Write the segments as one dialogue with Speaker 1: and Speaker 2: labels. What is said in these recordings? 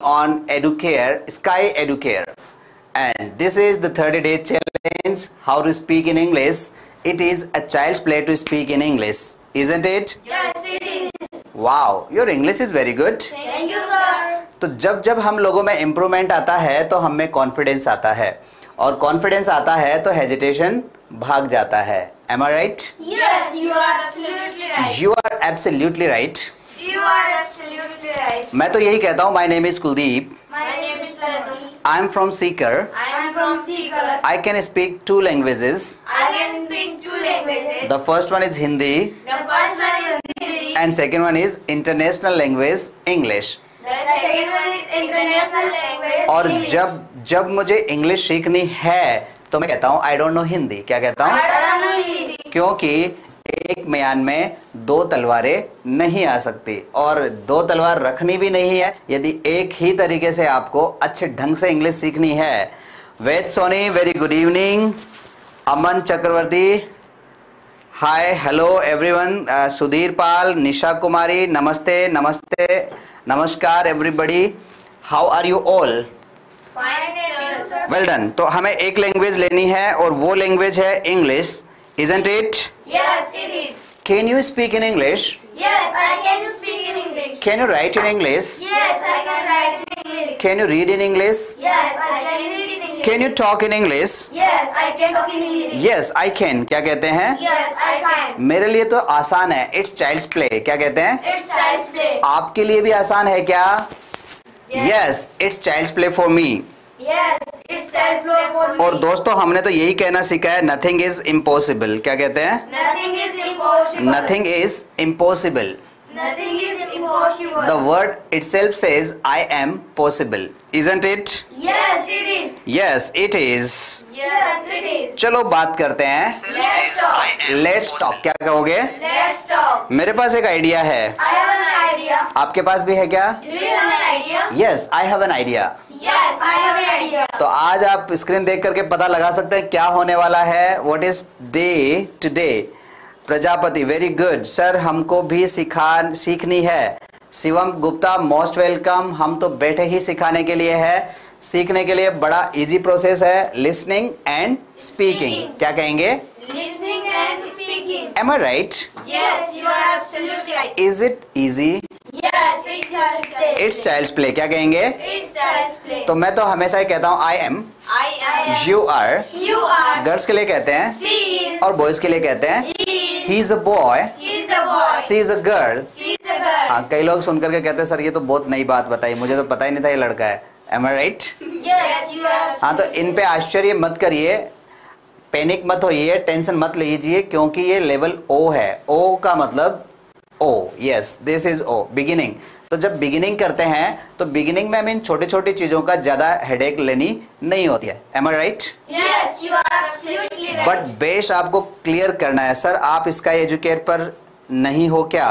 Speaker 1: on Educare, Sky Educare, and this is the 30-day challenge. How to speak in English? It is a child's play to speak in English, isn't it?
Speaker 2: Yes, it is.
Speaker 1: Wow, your English is very good.
Speaker 2: Thank you, sir.
Speaker 1: तो जब हम लोगों में improvement आता है तो हम में कॉन्फिडेंस आता है, और कॉन्फिडेंस आता है तो हेजिटेशन भाग जाता है. Am I right?
Speaker 2: Yes, you are absolutely right.
Speaker 1: You are absolutely right.
Speaker 2: You are absolutely right.
Speaker 1: मैं तो यही कहता हूँ. My name is Kuldeep.
Speaker 2: My name is Lati.
Speaker 1: I am from Seeker.
Speaker 2: I am from Seeker.
Speaker 1: I can speak 2 languages.
Speaker 2: I can speak 2 languages.
Speaker 1: The first one is Hindi
Speaker 2: The first one is Hindi.
Speaker 1: and second one is international language English.
Speaker 2: The second one is international language
Speaker 1: और
Speaker 2: English.
Speaker 1: जब मुझे English सीखनी है तो मैं कहता हूँ आई don't no Hindi. क्या कहता हूँ?
Speaker 2: I don't know Hindi.
Speaker 1: क्योंकि एक म्यान में 2 तलवारें नहीं आ सकती, और 2 तलवार रखनी भी नहीं है यदि एक ही तरीके से आपको अच्छे ढंग से इंग्लिश सीखनी है. Ved Soni, very good evening. Aman Chakraborty, hi, hello everyone. Sudhir Pal, Nisha Kumari, नमस्ते नमस्ते, नमस्कार everybody. How are you all?
Speaker 2: Fine, thank you, sir.
Speaker 1: Well done. तो हमें एक लैंग्वेज लेनी है और वो लैंग्वेज है English, isn't it?
Speaker 2: Yes, it is.
Speaker 1: Can you speak in English?
Speaker 2: Yes, I can speak in English.
Speaker 1: Can you write in English?
Speaker 2: Yes, I can write in English.
Speaker 1: Can you read in English?
Speaker 2: Yes, I can read in English.
Speaker 1: Can you talk in English?
Speaker 2: Yes, I can talk in English.
Speaker 1: Yes, I can. क्या कहते हैं?
Speaker 2: Yes, I can.
Speaker 1: मेरे लिए तो आसान है. It's child's play. क्या कहते हैं?
Speaker 2: It's child's play.
Speaker 1: आपके लिए भी आसान है क्या? Yes, it's child's play for me.
Speaker 2: Yes, it's child's play for me.
Speaker 1: और दोस्तों हमने तो यही कहना सीखा है, nothing is impossible. क्या कहते हैं?
Speaker 2: Nothing is impossible.
Speaker 1: Nothing is impossible.
Speaker 2: Nothing is impossible.
Speaker 1: The word itself says I am possible, isn't it?
Speaker 2: Yes, it is.
Speaker 1: Yes, it is.
Speaker 2: Yes, it is.
Speaker 1: चलो बात करते हैं.
Speaker 2: Let's talk.
Speaker 1: Let's talk. क्या कहोगे?
Speaker 2: Let's talk.
Speaker 1: मेरे पास एक idea है.
Speaker 2: I have an idea.
Speaker 1: आपके पास भी है क्या?
Speaker 2: Do you have an idea?
Speaker 1: Yes, I have an idea.
Speaker 2: Yes, I have an idea.
Speaker 1: तो आज आप स्क्रीन देख करके पता लगा सकते हैं क्या होने वाला है. What is day today? Prajapati, very good sir, हमको भी सीखनी है. Shivam Gupta, most welcome. हम तो बैठे ही सिखाने के लिए है. सीखने के लिए बड़ा इजी प्रोसेस है, लिसनिंग एंड स्पीकिंग. क्या कहेंगे?
Speaker 2: Listening and speaking.
Speaker 1: Am I right?
Speaker 2: Yes, you are absolutely right.
Speaker 1: Is it easy?
Speaker 2: Yes, it's child's play.
Speaker 1: It's child's play. क्या कहेंगे?
Speaker 2: It's child's play.
Speaker 1: तो मैं तो हमेशा ही कहता हूँ I am,
Speaker 2: I am.
Speaker 1: you are.
Speaker 2: You are.
Speaker 1: Girls के लिए कहते हैं
Speaker 2: She is.
Speaker 1: और बॉयज के लिए कहते हैं
Speaker 2: He is.
Speaker 1: he is a boy,
Speaker 2: He is a boy.
Speaker 1: she is a girl.
Speaker 2: She is a girl.
Speaker 1: हाँ, कई लोग सुनकर के कहते हैं सर ये तो बहुत नई बात बताई, मुझे तो पता ही नहीं था ये लड़का है. Am I right?
Speaker 2: Yes, you are.
Speaker 1: हाँ, तो इन पे आश्चर्य मत करिए, पैनिक मत होइए, टेंशन मत लीजिए, क्योंकि ये लेवल O है. O का मतलब O. Yes, this is O, beginning. तो जब बिगिनिंग करते हैं तो बिगिनिंग में हमें इन छोटी छोटी चीज़ों का ज़्यादा हेडेक लेनी नहीं होती है. Am I right?
Speaker 2: Yes, you are absolutely right.
Speaker 1: But base आपको क्लियर करना है. सर आप इसका एजुकेयर पर नहीं हो क्या?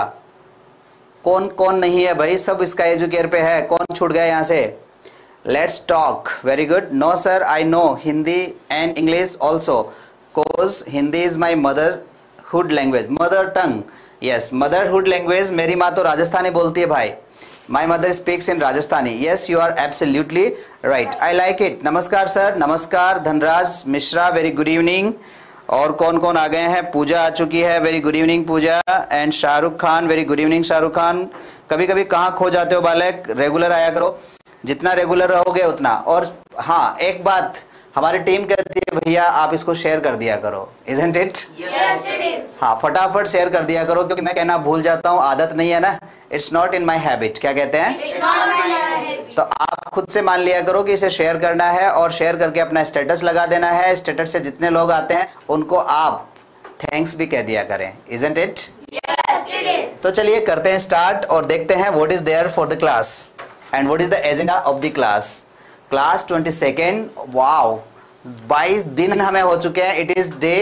Speaker 1: कौन कौन नहीं है भाई? सब इसका एजुकेयर पे है. कौन छूट गया यहाँ से? Let's talk. Very good. No sir, I know Hindi and English also, cause Hindi is my motherhood language. Mother tongue. Yes, motherhood language. मेरी माँ तो राजस्थानी बोलती है भाई. My mother speaks in Rajasthani. Yes, you are absolutely right. I like it. नमस्कार sir. नमस्कार. Dhanraj Mishra, very good evening. और कौन कौन आ गए हैं? पूजा आ चुकी है, very good evening Pooja. And Shahrukh Khan, very good evening Shahrukh Khan. कभी कभी कहाँ खो जाते हो बालक, रेगुलर आया करो. जितना रेगुलर रहोगे उतना. और हाँ, एक बात हमारी टीम कहती है भैया आप इसको शेयर कर दिया करो. Isn't it?
Speaker 2: Yes, it is.
Speaker 1: हाँ, फटाफट शेयर कर दिया करो, क्योंकि मैं कहना भूल जाता हूँ, आदत नहीं है ना. It's not in my habit. क्या कहते हैं?
Speaker 2: It's not my habit.
Speaker 1: तो आप खुद से मान लिया करो कि इसे शेयर करना है, और शेयर करके अपना स्टेटस लगा देना है. स्टेटस से जितने लोग आते हैं उनको आप थैंक्स भी कह दिया करें. Isn't it?
Speaker 2: Yes, it is.
Speaker 1: तो चलिए करते हैं स्टार्ट और देखते हैं what is there for the class and what is the agenda of the class. Class 22. Wow, 22 दिन हमें हो चुके हैं. It is day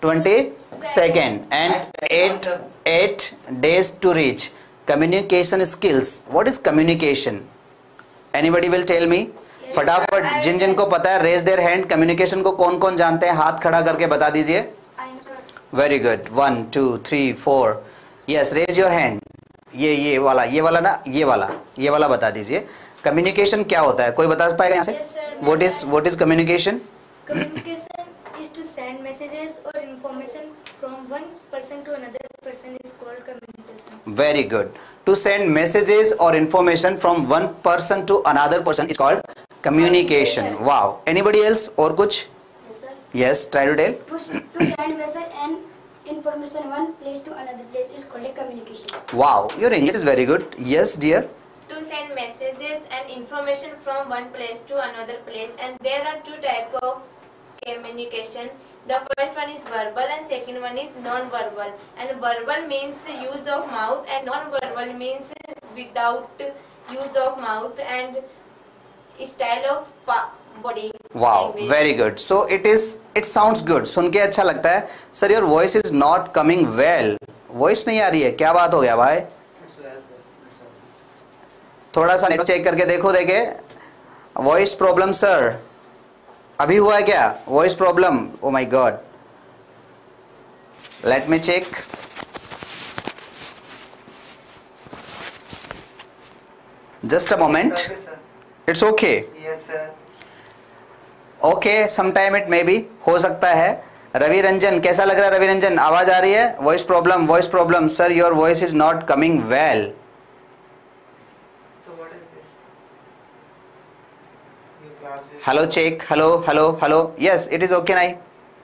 Speaker 1: 22 and 8 days to reach. Communication skills. What is communication? Anybody will tell me? फटाफट जिन जिन को पता है raise their hand. Communication को कौन कौन जानते हैं? हाथ खड़ा करके बता दीजिए. Very good. 1 2 3 4. Yes, raise your hand. ये वाला ना, ये वाला बता दीजिए. कम्युनिकेशन क्या होता है, कोई बता पाएगा यहाँ से?
Speaker 2: Yes, sir.
Speaker 1: What is communication?
Speaker 2: Communication is to send messages or information from one person to another person is called communication.
Speaker 1: Very good. To send messages और information from one person to another person is called communication. Wow. Anybody else? और कुछ?
Speaker 3: Yes, sir.
Speaker 1: Yes, try to tell.
Speaker 3: To send message and information one place to another place is called a communication.
Speaker 1: Wow, your English is very good. Yes dear.
Speaker 4: To send messages and information from one place to another place, and there are two types of communication. The first one is verbal and second one is non-verbal. And verbal means use of mouth and non-verbal means without use of mouth and style of body
Speaker 1: wow,
Speaker 4: language.
Speaker 1: Very good. So it sounds good. सुन के अच्छा लगता है. Sir your voice is not coming well. Voice नहीं आ रही है, क्या बात हो गया भाई? थोड़ा सा नेटवर्क चेक करके देखो. देखे वॉइस प्रॉब्लम सर, अभी हुआ है क्या voice problem? Oh my god, let me check. Just a moment. It's okay. Okay, sometime it may be, हो सकता है. रवि रंजन, कैसा लग रहा है रवि रंजन? आवाज आ रही है? Voice problem sir, your voice is not coming well. Hello check. Hello. Yes, it is okay नाई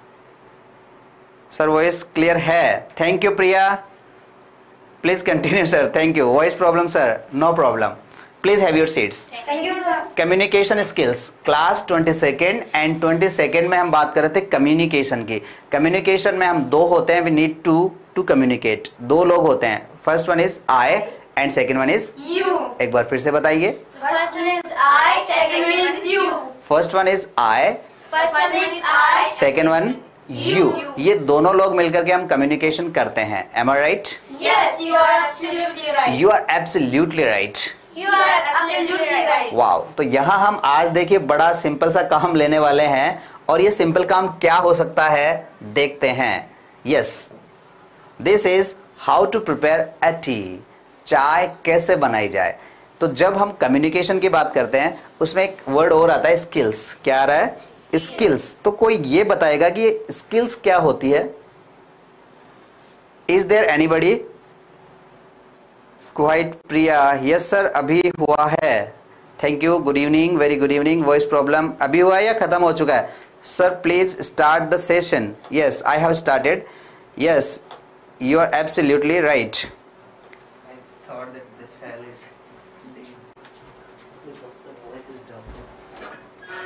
Speaker 1: सर, वॉइस क्लियर है. Thank you Priya. Please continue sir. Thank you. Voice problem sir, no problem. Please have your seats.
Speaker 2: Thank you, sir.
Speaker 1: Communication skills class 22nd and 22nd में हम बात कर रहे थे communication की. Communication में हम दो होते हैं. We need to communicate. दो लोग होते हैं. First one is I and second one is
Speaker 2: You.
Speaker 1: एक बार फिर से बताइए.
Speaker 2: First one is I, second one is you.
Speaker 1: First one is I,
Speaker 2: First one is I.
Speaker 1: Second one you. ये दोनों लोग मिलकर के हम कम्युनिकेशन करते हैं. Am I right?
Speaker 2: Yes, you are absolutely right.
Speaker 1: You are absolutely right.
Speaker 2: You are absolutely right.
Speaker 1: Wow. तो यहाँ हम आज देखिए बड़ा सिंपल सा काम लेने वाले हैं, और ये सिंपल काम क्या हो सकता है देखते हैं. Yes, this is how to prepare a tea. चाय कैसे बनाई जाए. तो जब हम कम्युनिकेशन की बात करते हैं उसमें एक वर्ड और आता है स्किल्स. क्या आ रहा है? स्किल्स. तो कोई ये बताएगा कि ये स्किल्स क्या होती है? Is there anybody? Quite Priya. Yes sir, अभी हुआ है. Thank you. Good evening. Very good evening. Voice problem अभी हुआ है या खत्म हो चुका है? Sir please start the session. Yes, I have started. Yes, you are absolutely right.
Speaker 5: Thought that the cell is the voice is down.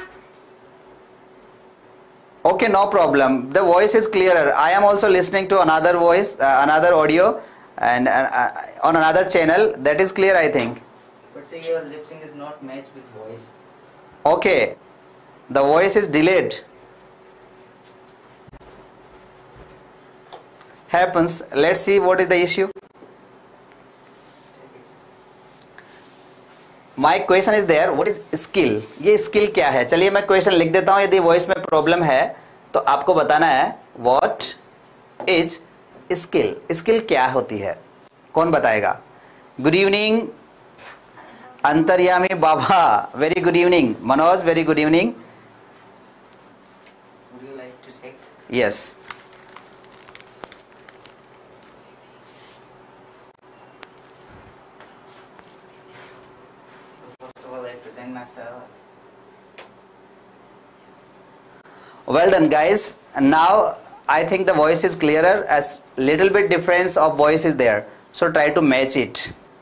Speaker 1: Okay, no problem. The voice is clearer. I am also listening to another voice, another audio, and on another channel. That is clear, I think.
Speaker 5: But say your lip sync is not matched with voice.
Speaker 1: Okay, the voice is delayed. Happens. Let's see what is the issue. My question is there. What is skill? ये skill क्या है? चलिए मैं question लिख देता हूँ. यदि voice में प्रॉब्लम है तो आपको बताना है what is skill. skill क्या होती है? कौन बताएगा? Good evening Antaryami Baba. Very good evening. Manoj, very good evening.
Speaker 5: Would you like to check?
Speaker 1: Yes.
Speaker 5: So first of all, I present myself.
Speaker 1: Well done guys. Now I think the voice is clearer, as little bit difference of voice is there, so try to match it.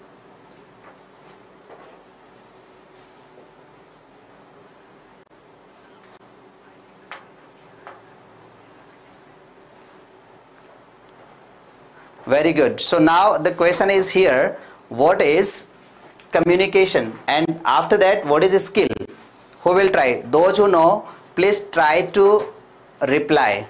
Speaker 1: Very good. So now the question is here, what is communication, and after that what is skill? Who will try? Those who know, please try to reply.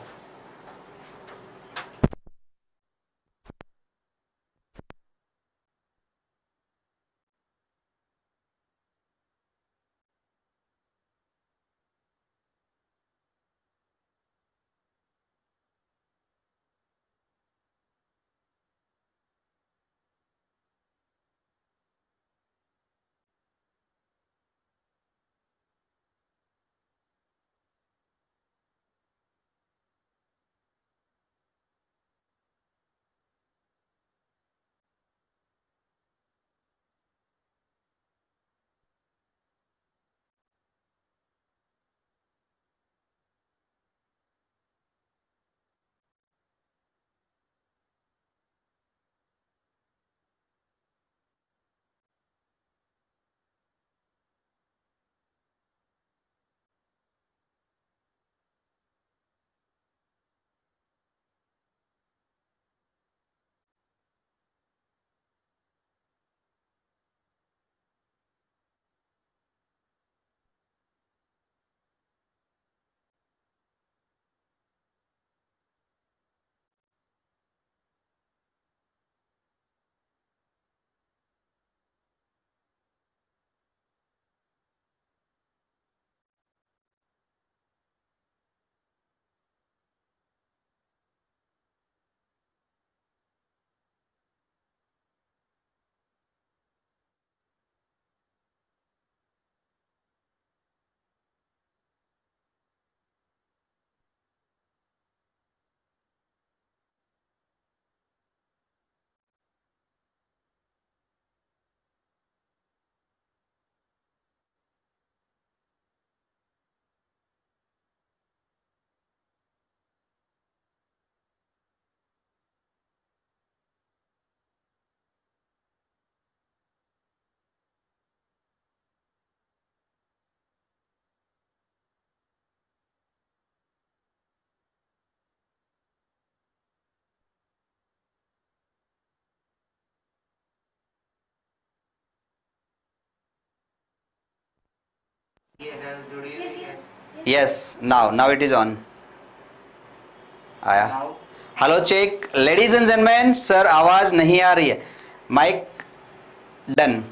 Speaker 5: You have Judy.
Speaker 1: Yes, now it is on. आया.
Speaker 5: Now,
Speaker 1: hello check. Ladies and gentleman, sir आवाज नहीं आ रही है. Mike done.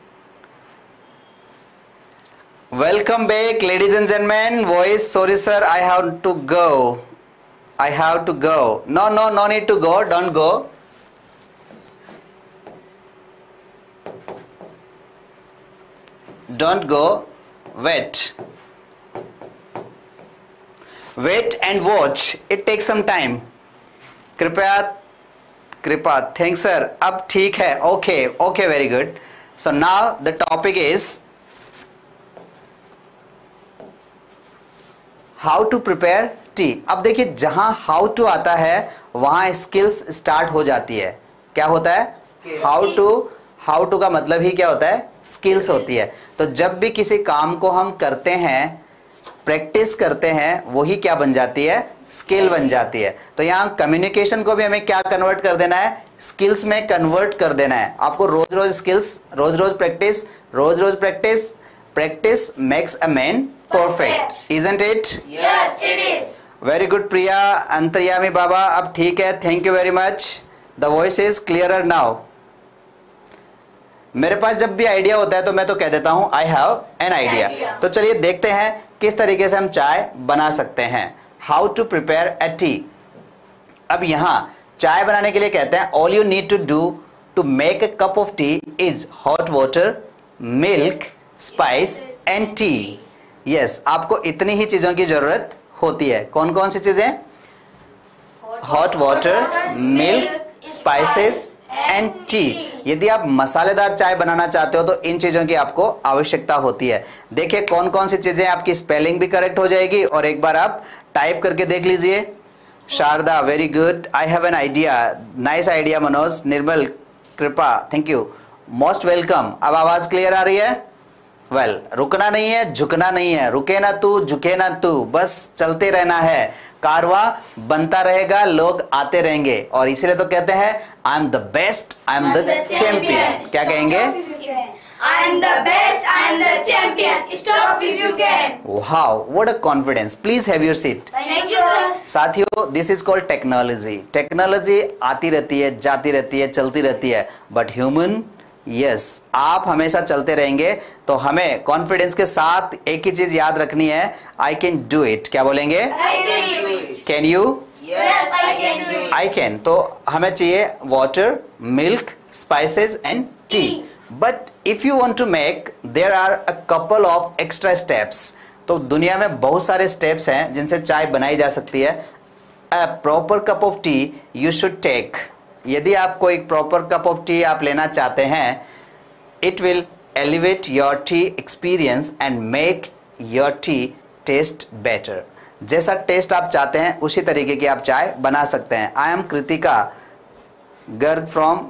Speaker 1: Welcome back ladies and gentleman. Voice, sorry sir, I have to go. No need to go. Don't go. Don't go. Wait and watch. It takes some time. कृपया. Thanks sir. अब ठीक है. Okay, very good. So now the topic is how to prepare tea. अब देखिए, जहां how to आता है वहां skills स्टार्ट हो जाती है. क्या होता है? how to का मतलब ही क्या होता है? स्किल्स होती है. तो जब भी किसी काम को हम करते हैं, प्रैक्टिस करते हैं, वही क्या बन जाती है? स्किल बन जाती है. तो यहाँ कम्युनिकेशन को भी हमें क्या कन्वर्ट कर देना है? स्किल्स में कन्वर्ट कर देना है. आपको रोज रोज स्किल्स, रोज रोज practice makes a man perfect. Isn't it?
Speaker 4: Yes, it is.
Speaker 1: Very good Priya. Antaryami Baba, अब ठीक है. Thank you very much. The voice is clearer now. मेरे पास जब भी आइडिया होता है तो मैं तो कह देता हूं आई हैव एन आइडिया. तो चलिए देखते हैं किस तरीके से हम चाय बना सकते हैं. How to prepare a tea. अब यहां चाय बनाने के लिए कहते हैं all you need to do to make a cup of tea is hot water, milk, spice and tea. Yes, आपको इतनी ही चीजों की जरूरत होती है. कौन कौन सी चीजें? Hot water, milk, spices and tea. यदि आप मसालेदार चाय बनाना चाहते हो तो इन चीजों की आपको आवश्यकता होती है. देखिए कौन कौन सी चीजें, आपकी स्पेलिंग भी करेक्ट हो जाएगी और एक बार आप टाइप करके देख लीजिए. Sharda, very good. I have an idea. Nice idea. Manoj, Nirmal, Kripa, thank you, most welcome. अब आवाज क्लियर आ रही है? वेल, रुकना नहीं है, झुकना नहीं है. रुके ना तू, झुके ना तू, बस चलते रहना है. कारवा बनता रहेगा, लोग आते रहेंगे. और इसीलिए तो कहते हैं I am the best, I am the champion. क्या कहेंगे?
Speaker 4: I am the best. I am the champion. Stop if you can.
Speaker 1: Wow, what a confidence. Please have your seat.
Speaker 4: Thank you, sir.
Speaker 1: साथियों, this is called technology. Technology आती रहती है, जाती रहती है, चलती रहती है. बट ह्यूमन, यस, आप हमेशा चलते रहेंगे. तो हमें कॉन्फिडेंस के साथ एक ही चीज याद रखनी है, आई कैन डू इट. क्या बोलेंगे?
Speaker 4: I can do it.
Speaker 1: Can you?
Speaker 4: Yes, I can do it.
Speaker 1: I can. तो हमें चाहिए water, milk, spices and tea. But if you want to make, there are a couple of extra steps. तो दुनिया में बहुत सारे steps हैं जिनसे चाय बनाई जा सकती है. A proper cup of tea you should take. यदि आपको एक प्रॉपर कप ऑफ टी आप लेना चाहते हैं, it will elevate your tea experience and make your tea taste better. जैसा टेस्ट आप चाहते हैं उसी तरीके की आप चाय बना सकते हैं. I am Kritika Garg from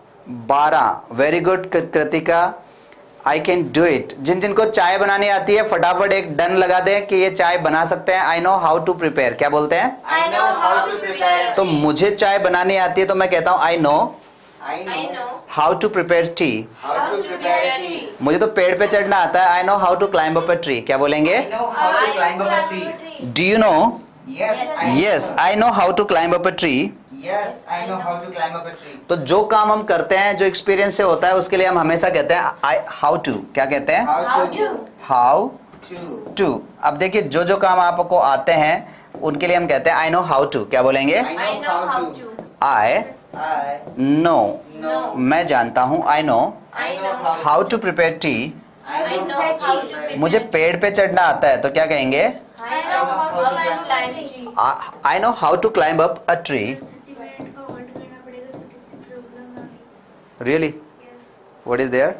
Speaker 1: 12. Very good Kritika. I can do it. जिन जिनको चाय बनानी आती है फटाफट एक डन लगा दें कि ये चाय बना सकते हैं. I know how to prepare. क्या बोलते हैं?
Speaker 4: I know how to prepare.
Speaker 1: तो मुझे चाय बनानी आती है तो मैं कहता हूँ I know
Speaker 5: I
Speaker 4: I know
Speaker 1: how to prepare tea.
Speaker 5: how to prepare tea.
Speaker 1: मुझे तो पेड़ पे चढ़ना आता है. I know how to climb up a tree. क्या बोलेंगे?
Speaker 5: I know how to climb up a tree.
Speaker 1: Do you know?
Speaker 5: Yes,
Speaker 1: yes, I know how to climb up a tree.
Speaker 5: Yes, I know how to climb up a tree.
Speaker 1: तो जो काम हम करते हैं, जो experience से होता है, उसके लिए हम हमेशा कहते हैं आई हाउ टू. क्या कहते हैं?
Speaker 5: How to.
Speaker 1: How
Speaker 5: To.
Speaker 1: To. अब देखिए जो जो काम आपको आते हैं उनके लिए हम कहते हैं आई नो हाउ टू. क्या बोलेंगे?
Speaker 4: I know how to.
Speaker 1: I
Speaker 5: I
Speaker 1: know.
Speaker 5: know.
Speaker 1: मैं जानता हूँ. I know
Speaker 4: I know
Speaker 1: how to prepare tea.
Speaker 5: I
Speaker 4: I know how to prepare.
Speaker 1: मुझे पेड़ पे चढ़ना आता है तो क्या कहेंगे?
Speaker 4: I know how to climb tree.
Speaker 1: I know how to climb up a tree.
Speaker 2: 30 minute का होल्ड करना पड़ेगा, छोटी सी प्रॉब्लम आ गई.
Speaker 1: Really?
Speaker 2: Yes.
Speaker 1: What is there?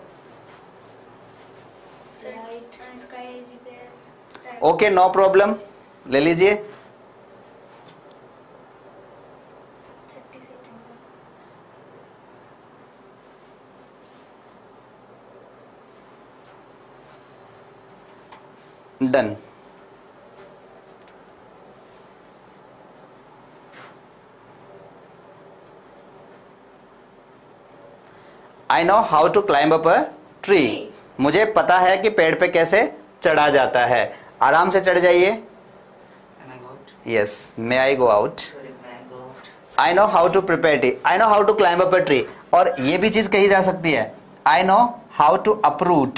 Speaker 2: Sir, sky is there.
Speaker 1: Okay, no problem. ले लीजिए.
Speaker 2: 30 second.
Speaker 1: Done. I know how to climb up a tree. मुझे पता है कि पेड़ पे कैसे चढ़ा जाता है। आराम से चढ़ जाइए।
Speaker 5: Can I go out?
Speaker 1: Yes, may I go out.
Speaker 5: Sorry, may I go out?
Speaker 1: I know how to prepare tea, I know how to climb up a tree. और ये भी चीज कही जा सकती है, I know how to uproot.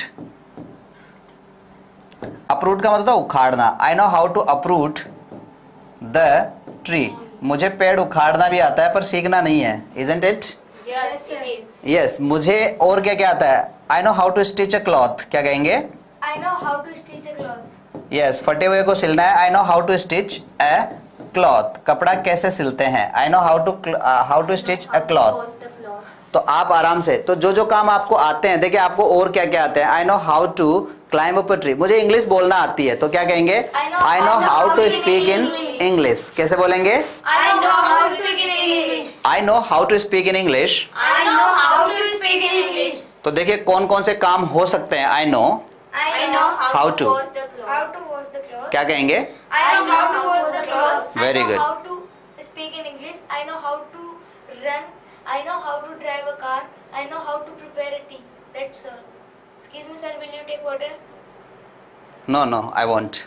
Speaker 1: Uproot का मतलब उखाड़ना। I know how to uproot the tree. मुझे पेड़ उखाड़ना भी आता है पर सीखना नहीं है, isn't it?
Speaker 4: Yes, it is.
Speaker 1: Yes, मुझे और क्या क्या आता है? I know how to stitch a cloth. क्या कहेंगे?
Speaker 2: I know how to stitch a cloth.
Speaker 1: यस, फटे हुए को सिलना है। I know how to stitch a cloth. कपड़ा कैसे सिलते हैं? I know how to stitch a cloth.
Speaker 4: Wash the cloth.
Speaker 1: तो आप आराम से, तो जो जो काम आपको आते हैं, देखिए आपको और क्या क्या आते हैं। I know how to climb up a tree. मुझे इंग्लिश बोलना आती है, तो क्या कहेंगे? I know how to speak in English. कैसे बोलेंगे?
Speaker 4: I know how to speak in English.
Speaker 1: I know how to speak in English.
Speaker 4: I know how to speak in English.
Speaker 1: तो देखिए कौन कौन से काम हो सकते हैं। I know,
Speaker 4: I know
Speaker 1: How
Speaker 4: how
Speaker 1: to?
Speaker 4: to wash the cloth.
Speaker 2: How to wash the clothes.
Speaker 1: क्या कहेंगे?
Speaker 2: I know how to wash the clothes.
Speaker 1: Very
Speaker 2: I know
Speaker 1: good.
Speaker 2: how to speak in English. I know how to run. I know how to drive a car. I know how to prepare a tea. That's all. Excuse me, sir. Will you take water?
Speaker 1: No no, I want.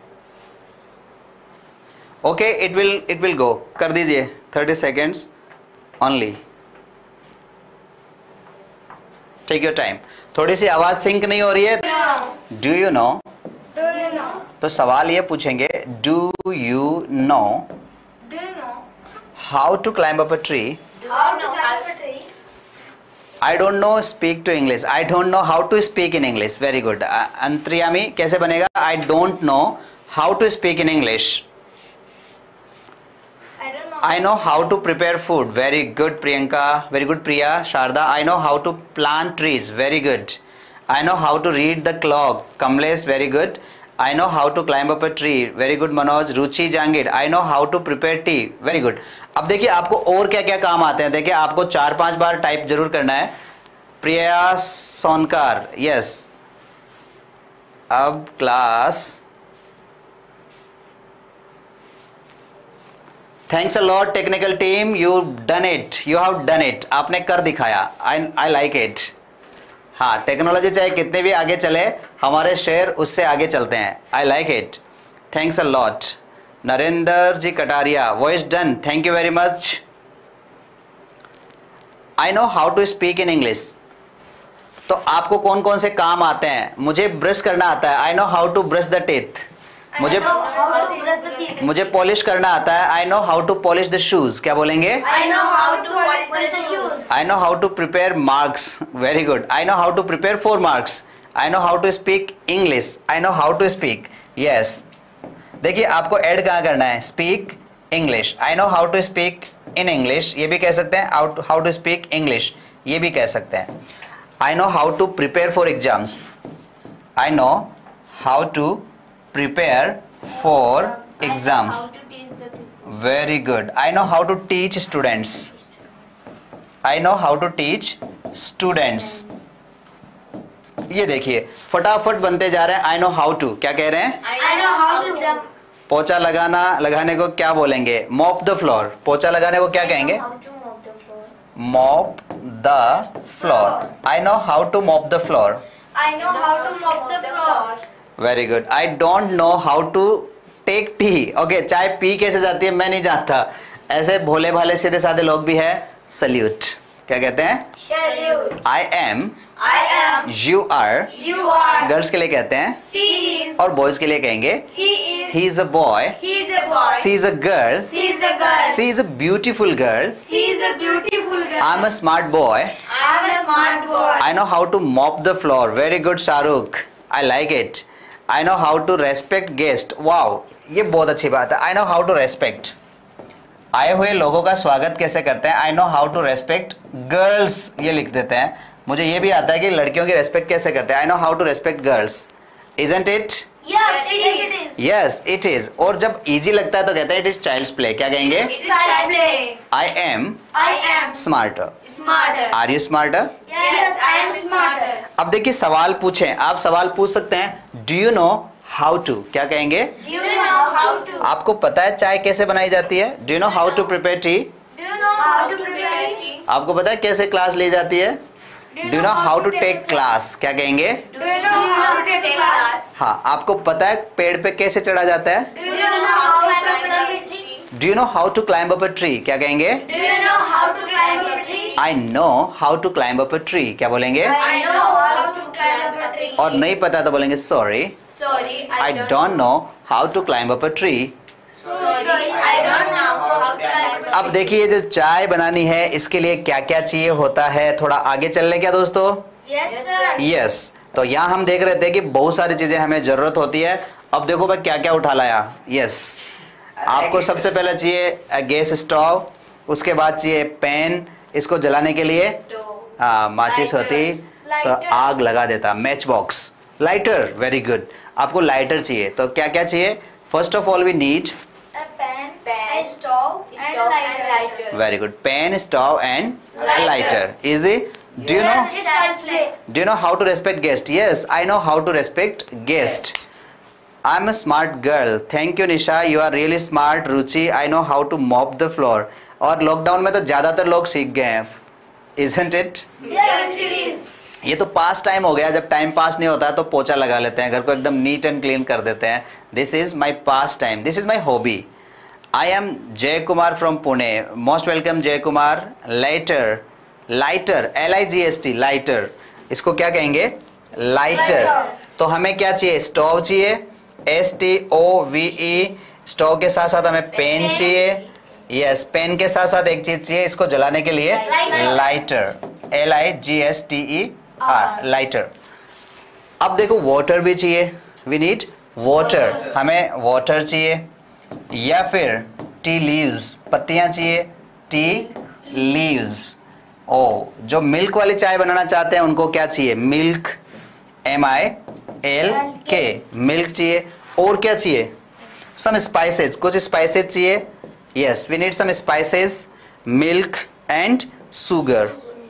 Speaker 1: Okay, it will go. कर दीजिए 30 seconds only. Take your time. थोड़ी सी आवाज sync नहीं हो रही है। Do you know?
Speaker 2: Do you know?
Speaker 1: तो सवाल ये पूछेंगे, do you know
Speaker 2: Do you know
Speaker 1: how to climb up a tree?
Speaker 2: how to climb a tree?
Speaker 1: I don't know speak to English. I don't know how to speak in English. Very good. Antaryami कैसे बनेगा? I don't know how to speak in English.
Speaker 2: I don't know.
Speaker 1: I know how to prepare food. Very good, Priyanka. Very good, Priya. Sharda, I know how to plant trees. Very good. I know how to read the clock. Kamlesh, very good. I know how to climb up a tree. Very good, Manoj. Ruchi Jangid, I know how to prepare tea. Very good. अब देखिए आपको और क्या क्या काम आते हैं। देखिए आपको 4-5 बार टाइप जरूर करना है। प्रिया सोनकार, यस। अब class, thanks a lot technical team, you done it, you have done it. आपने कर दिखाया। I like it. हाँ, टेक्नोलॉजी चाहे कितने भी आगे चले, हमारे शेर उससे आगे चलते हैं। I like it, thanks a lot. Narendra ji Kataria, voice done, thank you very much. I know how to speak in English. तो आपको कौन कौन से काम आते हैं? मुझे ब्रश करना आता है। I know how to brush the teeth. मुझे
Speaker 2: How to brush the teeth?
Speaker 1: मुझे पॉलिश करना आता है। I know how to polish the shoes. क्या बोलेंगे?
Speaker 4: I know how to wash the shoes.
Speaker 1: I know how to prepare marks. Very good. I know how to prepare 4 marks. I know how to speak English. I know how to speak. Yes. देखिए आपको add कहाँ करना है? Speak English. I know how to speak in English. ये भी कह सकते हैं। How to speak English. ये भी कह सकते हैं। I know how to prepare for exams. I know how to prepare for exams.
Speaker 4: How to teach the people.
Speaker 1: Very good. I know how to teach students. I know how to teach students. ये देखिए फटाफट बनते जा रहे हैं। I know how to, क्या कह रहे हैं?
Speaker 4: I know how to jump.
Speaker 1: पोछा लगाने को क्या बोलेंगे? Mop the floor. पोछा लगाने को क्या कहेंगे?
Speaker 4: How to mop the floor.
Speaker 1: Mop the floor. I know how to mop the floor.
Speaker 2: I know how to mop the floor.
Speaker 1: Very good. I don't know how to take tea. Okay, चाय पी कैसे जाती है मैं नहीं जानता। ऐसे भोले भाले सीधे साधे लोग भी है। सल्यूट, क्या कहते हैं?
Speaker 2: Salute.
Speaker 1: I am,
Speaker 2: I am.
Speaker 1: You are.
Speaker 2: You are.
Speaker 1: Girls के लिए कहते हैं,
Speaker 2: She is.
Speaker 1: और बॉयज के लिए कहेंगे
Speaker 2: He is.
Speaker 1: He is a boy,
Speaker 2: He is a boy.
Speaker 1: She is a girl,
Speaker 2: She is a girl.
Speaker 1: She is a beautiful girl,
Speaker 2: She is a beautiful girl.
Speaker 1: I am a smart boy,
Speaker 2: I am a smart boy.
Speaker 1: I know how to mop the floor. Very good Shahrukh, I like it. I know how to respect guest. Wow, ये बहुत अच्छी बात है। I know how to respect, आए हुए लोगों का स्वागत कैसे करते हैं। I know how to respect girls, ये लिख देते हैं। मुझे ये भी आता है कि लड़कियों की रेस्पेक्ट कैसे करते हैं। I know how to respect girls. Isn't it?
Speaker 2: Yes, it is.
Speaker 1: Yes it is. और जब इजी लगता है तो कहते हैं इट इज चाइल्ड्स प्ले। क्या कहेंगे?
Speaker 2: Child play.
Speaker 1: I am
Speaker 2: I am
Speaker 1: smarter.
Speaker 2: smarter.
Speaker 1: Are you smarter?
Speaker 2: Yes, I am smarter.
Speaker 1: अब देखिए सवाल पूछें, आप सवाल पूछ सकते हैं। Do you know how to, क्या कहेंगे?
Speaker 2: Do you know how to?
Speaker 1: आपको पता है चाय कैसे बनाई जाती है? Do you know how to prepare tea?
Speaker 2: Do you know how to prepare tea?
Speaker 1: आपको पता है कैसे क्लास ली जाती है? Do you know how to take class? क्या कहेंगे?
Speaker 2: Do you know how to take class?
Speaker 1: हाँ, आपको पता है पेड़ पे कैसे चढ़ा जाता है?
Speaker 2: Do you know how to climb up a tree?
Speaker 1: Do you know how to climb up a tree? क्या कहेंगे?
Speaker 2: Do you know how to climb up a tree?
Speaker 1: I know how to climb up a tree. क्या बोलेंगे?
Speaker 2: I know how to climb up a tree.
Speaker 1: और नहीं पता तो बोलेंगे sorry,
Speaker 4: Sorry,
Speaker 1: I don't know how to climb up a tree.
Speaker 2: Sorry, I don't know how to climb up a
Speaker 1: अब देखिए, जो चाय बनानी है इसके लिए क्या क्या चाहिए होता है, थोड़ा आगे चल लें क्या दोस्तों?
Speaker 2: tree. Yes, sir.
Speaker 1: यस, तो यहाँ हम देख रहे थे कि बहुत सारी चीजें हमें जरूरत होती है। अब देखो मैं क्या क्या उठा लाया। यस, आपको सबसे पहले चाहिए गैस स्टोव, उसके बाद चाहिए पैन, इसको जलाने के लिए हाँ माचिस होती तो
Speaker 2: Lighter.
Speaker 1: आग लगा देता। Matchbox, lighter, very good. आपको लाइटर चाहिए, तो क्या क्या चाहिए? First of all we need
Speaker 2: A pen, a stove, and a lighter.
Speaker 1: Very good, pan, stove and
Speaker 2: Lighter.
Speaker 1: Lighter. Easy? Do you know
Speaker 2: Yes, it's self-play.
Speaker 1: Do you know how to respect guest? Yes, I know how to respect guest. I'm a smart girl. Thank you, Nisha. You are really smart. Ruchi, I know how to mop the floor. और lockdown में तो ज्यादातर लोग सीख गए हैं, isn't it?
Speaker 2: Yes, it is.
Speaker 1: ये तो पास टाइम हो गया, जब टाइम पास नहीं होता है तो पोछा लगा लेते हैं, घर को एकदम नीट एंड क्लीन कर देते हैं। This is my pastime, this is my hobby. I am Jay Kumar from Pune. Most welcome Jay Kumar. Lighter, lighter, LIGST, lighter, इसको क्या कहेंगे? लाइटर। तो हमें क्या चाहिए? स्टोव चाहिए, STOVE। स्टोव के साथ साथ हमें पेन चाहिए। यस, पेन के साथ साथ एक चीज चाहिए इसको जलाने के लिए, लाइटर, LIGSTER, लाइटर। अब देखो वाटर भी चाहिए, वी नीड वाटर, हमें वाटर चाहिए, या फिर टी लीव्स, पत्तियां चाहिए, टी लीव्स। ओ, जो मिल्क वाली चाय बनाना चाहते हैं उनको क्या चाहिए? मिल्क, MILK, मिल्क चाहिए। और क्या चाहिए? सम स्पाइसेस, कुछ स्पाइसेस चाहिए। Yes, we need some spices, milk and sugar.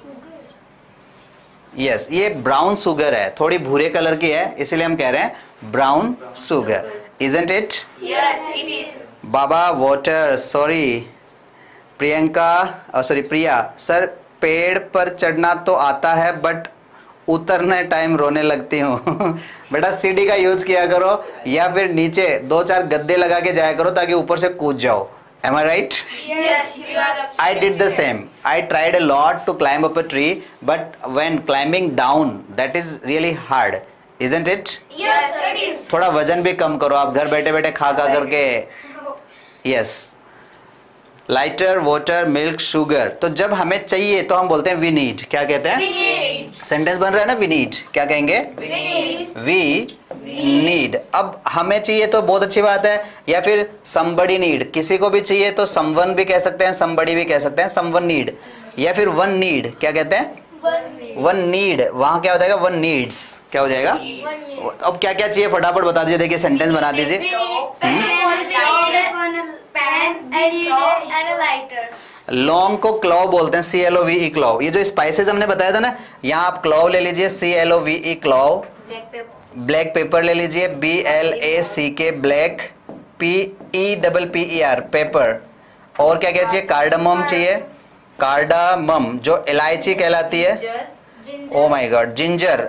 Speaker 1: Yes, ये ब्राउन शुगर है, थोड़ी भूरे कलर की है, इसलिए हम कह रहे हैं brown sugar. Isn't it?
Speaker 2: Yes, it is.
Speaker 1: बाबा water, sorry. Priyanka, sorry Priya, sir पेड़ पर चढ़ना तो आता है बट उतरने टाइम रोने लगती हूँ। बेटा सीढ़ी का यूज किया करो, या फिर नीचे 2-4 गद्दे लगा के जाया करो ताकि ऊपर से कूद जाओ। Am I right?
Speaker 2: Yes, you are.
Speaker 1: I did the same. I tried a lot to climb up a tree, but when climbing down, that is really hard, isn't it?
Speaker 2: Yes, it is.
Speaker 1: थोड़ा वजन भी कम करो, आप घर बैठे बैठे खा करके। Yes, lighter, water, milk, sugar. तो जब हमें चाहिए तो हम बोलते हैं वी नीड। क्या कहते
Speaker 2: We
Speaker 1: हैं?
Speaker 2: need.
Speaker 1: सेंटेंस बन रहा है ना, वी नीड। क्या कहेंगे?
Speaker 2: We need.
Speaker 1: We need. अब हमें चाहिए तो बहुत अच्छी बात है, या फिर somebody नीड, किसी को भी चाहिए तो someone भी कह सकते हैं, somebody भी कह सकते हैं, someone नीड, या फिर one नीड। क्या कहते हैं? One need. वहां क्या हो जाएगा? One needs. क्या हो जाएगा? अब क्या क्या चाहिए फटाफट बता दीजिए, देखिए सेंटेंस बना दीजिए।
Speaker 2: First of all, we need a pen, a stove, and a lighter.
Speaker 1: लॉन्ग को क्लॉव बोलते हैं, CLOVE, क्लॉव। ये जो स्पाइसेस हमने बताया था ना, यहाँ आप क्लॉव ले लीजिए, CLOVE, क्लॉव। ब्लैक पेपर ले लीजिए, BLACK, ब्लैक, PEPPER, पेपर। और क्या क्या चाहिए? कार्डामम चाहिए, कार्डामम जो इलायची कहलाती है। Oh my god, ginger,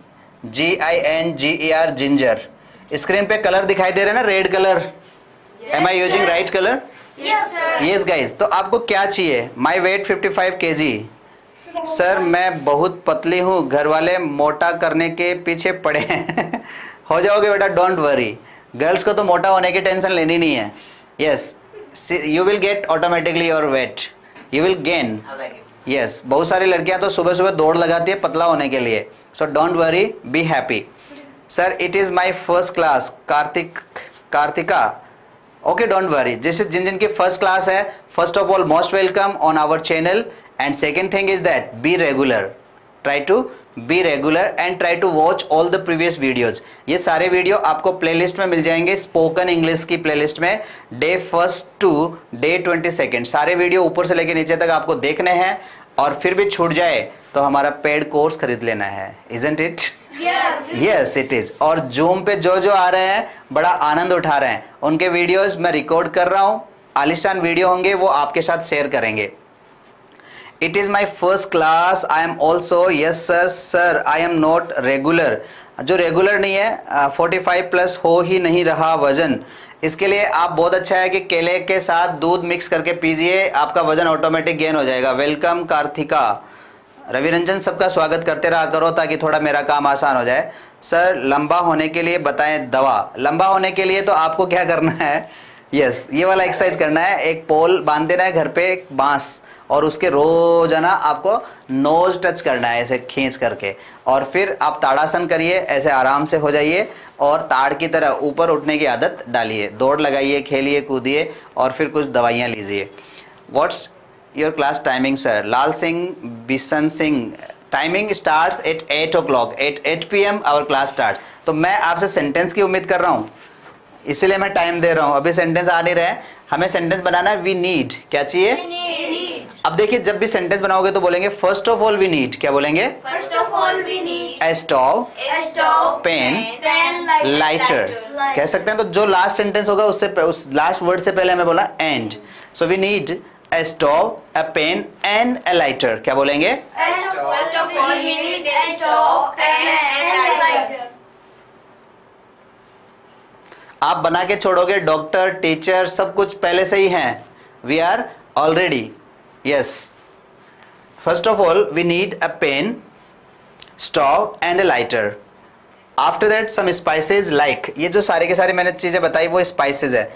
Speaker 1: GINGER, ginger. Screen पे कलर दिखाई दे रहा है ना, red colour? Am I using right colour?
Speaker 2: Yes, sir.
Speaker 1: Yes guys, तो आपको क्या चाहिए? My weight 55 kg। सर मैं बहुत पतली हूँ, घर वाले मोटा करने के पीछे पड़े हैं। हो जाओगे बेटा, डोंट वरी। गर्ल्स को तो मोटा होने की टेंशन लेनी नहीं है। Yes, you will get automatically your weight, you will gain.
Speaker 5: I like it.
Speaker 1: Yes, बहुत सारी लड़कियां तो सुबह सुबह दौड़ लगाती है पतला होने के लिए। So don't worry, be happy. Sir it is my first class, Kartika. Okay, don't worry. जिस जिन जिन की फर्स्ट क्लास है, first of all most welcome on our channel, and second thing is that be regular, try to be regular and try to watch all the previous videos. ये सारे video आपको playlist में मिल जाएंगे, spoken English की playlist में, day 1 to day 22। सारे video ऊपर से लेके नीचे तक आपको देखने हैं, और फिर भी छूट जाए तो हमारा पेड कोर्स खरीद लेना है। Isn't it? Yes it is. और जूम पे जो जो आ रहे हैं बड़ा आनंद उठा रहे हैं, उनके वीडियोस मैं रिकॉर्ड कर रहा हूं, आलिशान वीडियो होंगे, वो आपके साथ शेयर करेंगे। It is my first class, I am also, yes sir, sir I am not regular, जो रेगुलर नहीं है 45 प्लस हो ही नहीं रहा वजन, इसके लिए आप बहुत अच्छा है कि केले के साथ दूध मिक्स करके पीजिए, आपका वजन ऑटोमेटिक गेन हो जाएगा। वेलकम कार्तिका। रवि रंजन, सबका स्वागत करते रहा करो ताकि थोड़ा मेरा काम आसान हो जाए। सर लंबा होने के लिए बताएं दवा। लंबा होने के लिए तो आपको क्या करना है, यस ये वाला एक्सरसाइज करना है, एक पोल बांध देना है घर पे, एक बांस, और उसके रोजाना आपको नोज टच करना है ऐसे खींच करके, और फिर आप ताड़ासन करिए, ऐसे आराम से हो जाइए और ताड़ की तरह ऊपर उठने की आदत डालिए, दौड़ लगाइए, खेलिए कूदिए और फिर कुछ दवाइयाँ लीजिए। What's your class timing sir? Lal Singh, Bishan Singh, timing starts at 8 o'clock, at 8 PM our class start. तो मैं आपसे सेंटेंस की उम्मीद कर रहा हूँ, इसीलिए मैं टाइम दे रहा हूँ। अभी सेंटेंस आ नहीं रहे हैं, हमें सेंटेंस बनाना है। वी नीड, क्या चाहिए? अब देखिए, जब भी सेंटेंस बनाओगे तो बोलेंगे first of all we need, क्या बोलेंगे?
Speaker 4: First of all we need
Speaker 1: a stove, pen, lighter, कह सकते हैं। तो जो लास्ट सेंटेंस होगा उससे उस लास्ट वर्ड से पहले हमें बोला and, so we need a stove, a pen and a lighter, क्या बोलेंगे?
Speaker 4: First of all we need a stove, pen and lighter.
Speaker 1: आप बना के छोड़ोगे, डॉक्टर, टीचर सब कुछ पहले से ही हैं, we are already, yes. First of all we need a pen, stove and a lighter. After that some spices like, ये जो सारे के सारे मैंने चीजें बताई वो स्पाइसेस है,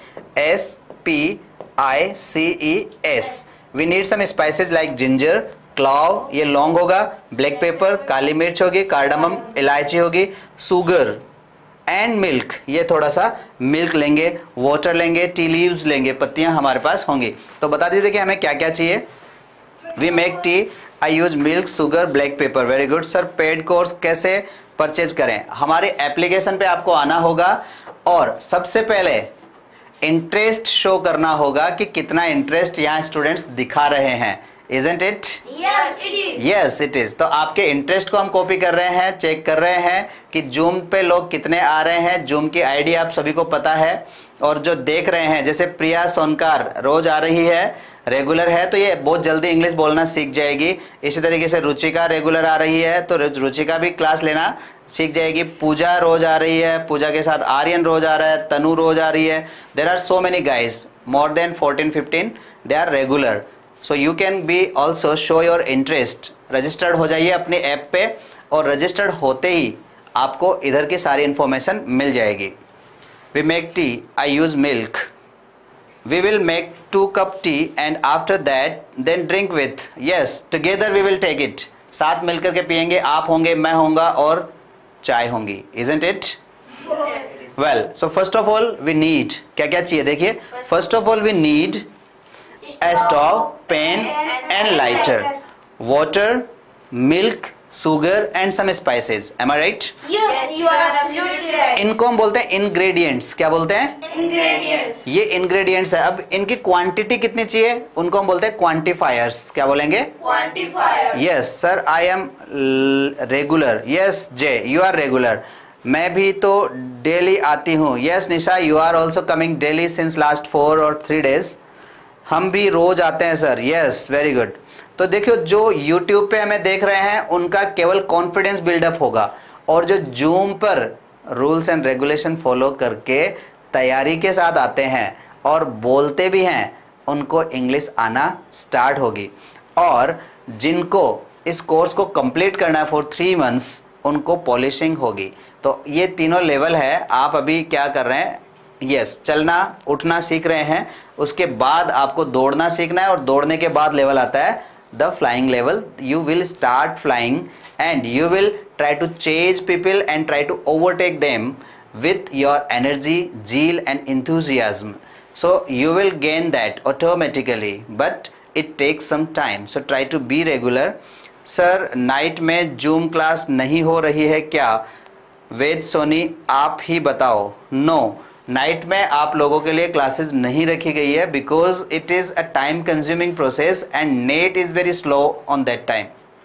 Speaker 1: SPICES। We need some spices like ginger, clove, ये लौंग होगा, ब्लैक पेपर, काली मिर्च होगी, कार्डमम, इलायची होगी, शुगर एंड मिल्क, ये थोड़ा सा मिल्क लेंगे, वाटर लेंगे, टी लीव्स लेंगे, पत्तियां हमारे पास होंगी। तो बता दीजिए कि हमें क्या क्या चाहिए। We make tea, I use milk, sugar, black pepper. Very good sir. Paid course कैसे परचेज करें? हमारे एप्लीकेशन पे आपको आना होगा और सबसे पहले इंटरेस्ट शो करना होगा कि कितना इंटरेस्ट यहाँ स्टूडेंट्स दिखा रहे हैं। Isn't it?
Speaker 4: Yes, it is.
Speaker 1: Yes, it is. तो आपके इंटरेस्ट को हम कॉपी कर रहे हैं, चेक कर रहे हैं कि जूम पे लोग कितने आ रहे हैं। जूम की आईडी आप सभी को पता है, और जो देख रहे हैं जैसे प्रिया सोनकार रोज आ रही है, रेगुलर है, तो ये बहुत जल्दी इंग्लिश बोलना सीख जाएगी। इसी तरीके से रुचिका रेगुलर आ रही है, तो रुचिका भी क्लास लेना सीख जाएगी। पूजा रोज आ रही है, पूजा के साथ आर्यन रोज आ रहा है, तनु रोज आ रही है। There are so many guys, more than 14-15, they are regular. So you can be also show your interest. Registered हो जाइए अपने ऐप पे, और रजिस्टर्ड होते ही आपको इधर की सारी इंफॉर्मेशन मिल जाएगी। We make tea, I use milk, we will make 2 cup tea and after that then drink with, yes together we will take it, साथ मिलकर के पियेंगे, आप होंगे, मैं होऊंगा और चाय होंगी। Isn't it? Well, so first of all we need, क्या क्या चाहिए देखिए। First of all we need a stove, pen and lighter, water, milk, sugar and some spices. Am I right?
Speaker 3: Yes, you are absolutely right.
Speaker 1: इनको हम बोलते हैं ingredients। क्या बोलते हैं?
Speaker 3: Ingredients.
Speaker 1: ये ingredients है। अब इनकी क्वांटिटी कितनी चाहिए, उनको हम बोलते हैं quantifiers। क्या बोलेंगे?
Speaker 4: Quantifier.
Speaker 1: Yes sir, I am regular. Yes Jay, you are regular. मैं भी तो डेली आती हूँ। Yes Nisha, you are also coming daily since last 4 or 3 days. हम भी रोज आते हैं सर। Yes, very good. तो देखियो, जो यूट्यूब पे हमें देख रहे हैं उनका केवल कॉन्फिडेंस बिल्डअप होगा, और जो जूम पर रूल्स एंड रेगुलेशन फॉलो करके तैयारी के साथ आते हैं और बोलते भी हैं, उनको इंग्लिश आना स्टार्ट होगी। और जिनको इस कोर्स को कंप्लीट करना है फॉर 3 months, उनको पॉलिशिंग होगी। तो ये तीनों लेवल है। आप अभी क्या कर रहे हैं, यस चलना उठना सीख रहे हैं, उसके बाद आपको दौड़ना सीखना है, और दौड़ने के बाद लेवल आता है the flying level. You will start flying and you will try to chase people and try to overtake them with your energy, zeal and enthusiasm. So you will gain that automatically, but it takes some time. So try to be regular. Sir night में Zoom class नहीं हो रही है क्या? वेद सोनी आप ही बताओ। No, night में आप लोगों के लिए क्लासेस नहीं रखी गई है, because it is a time consuming process and net is very slow on that time.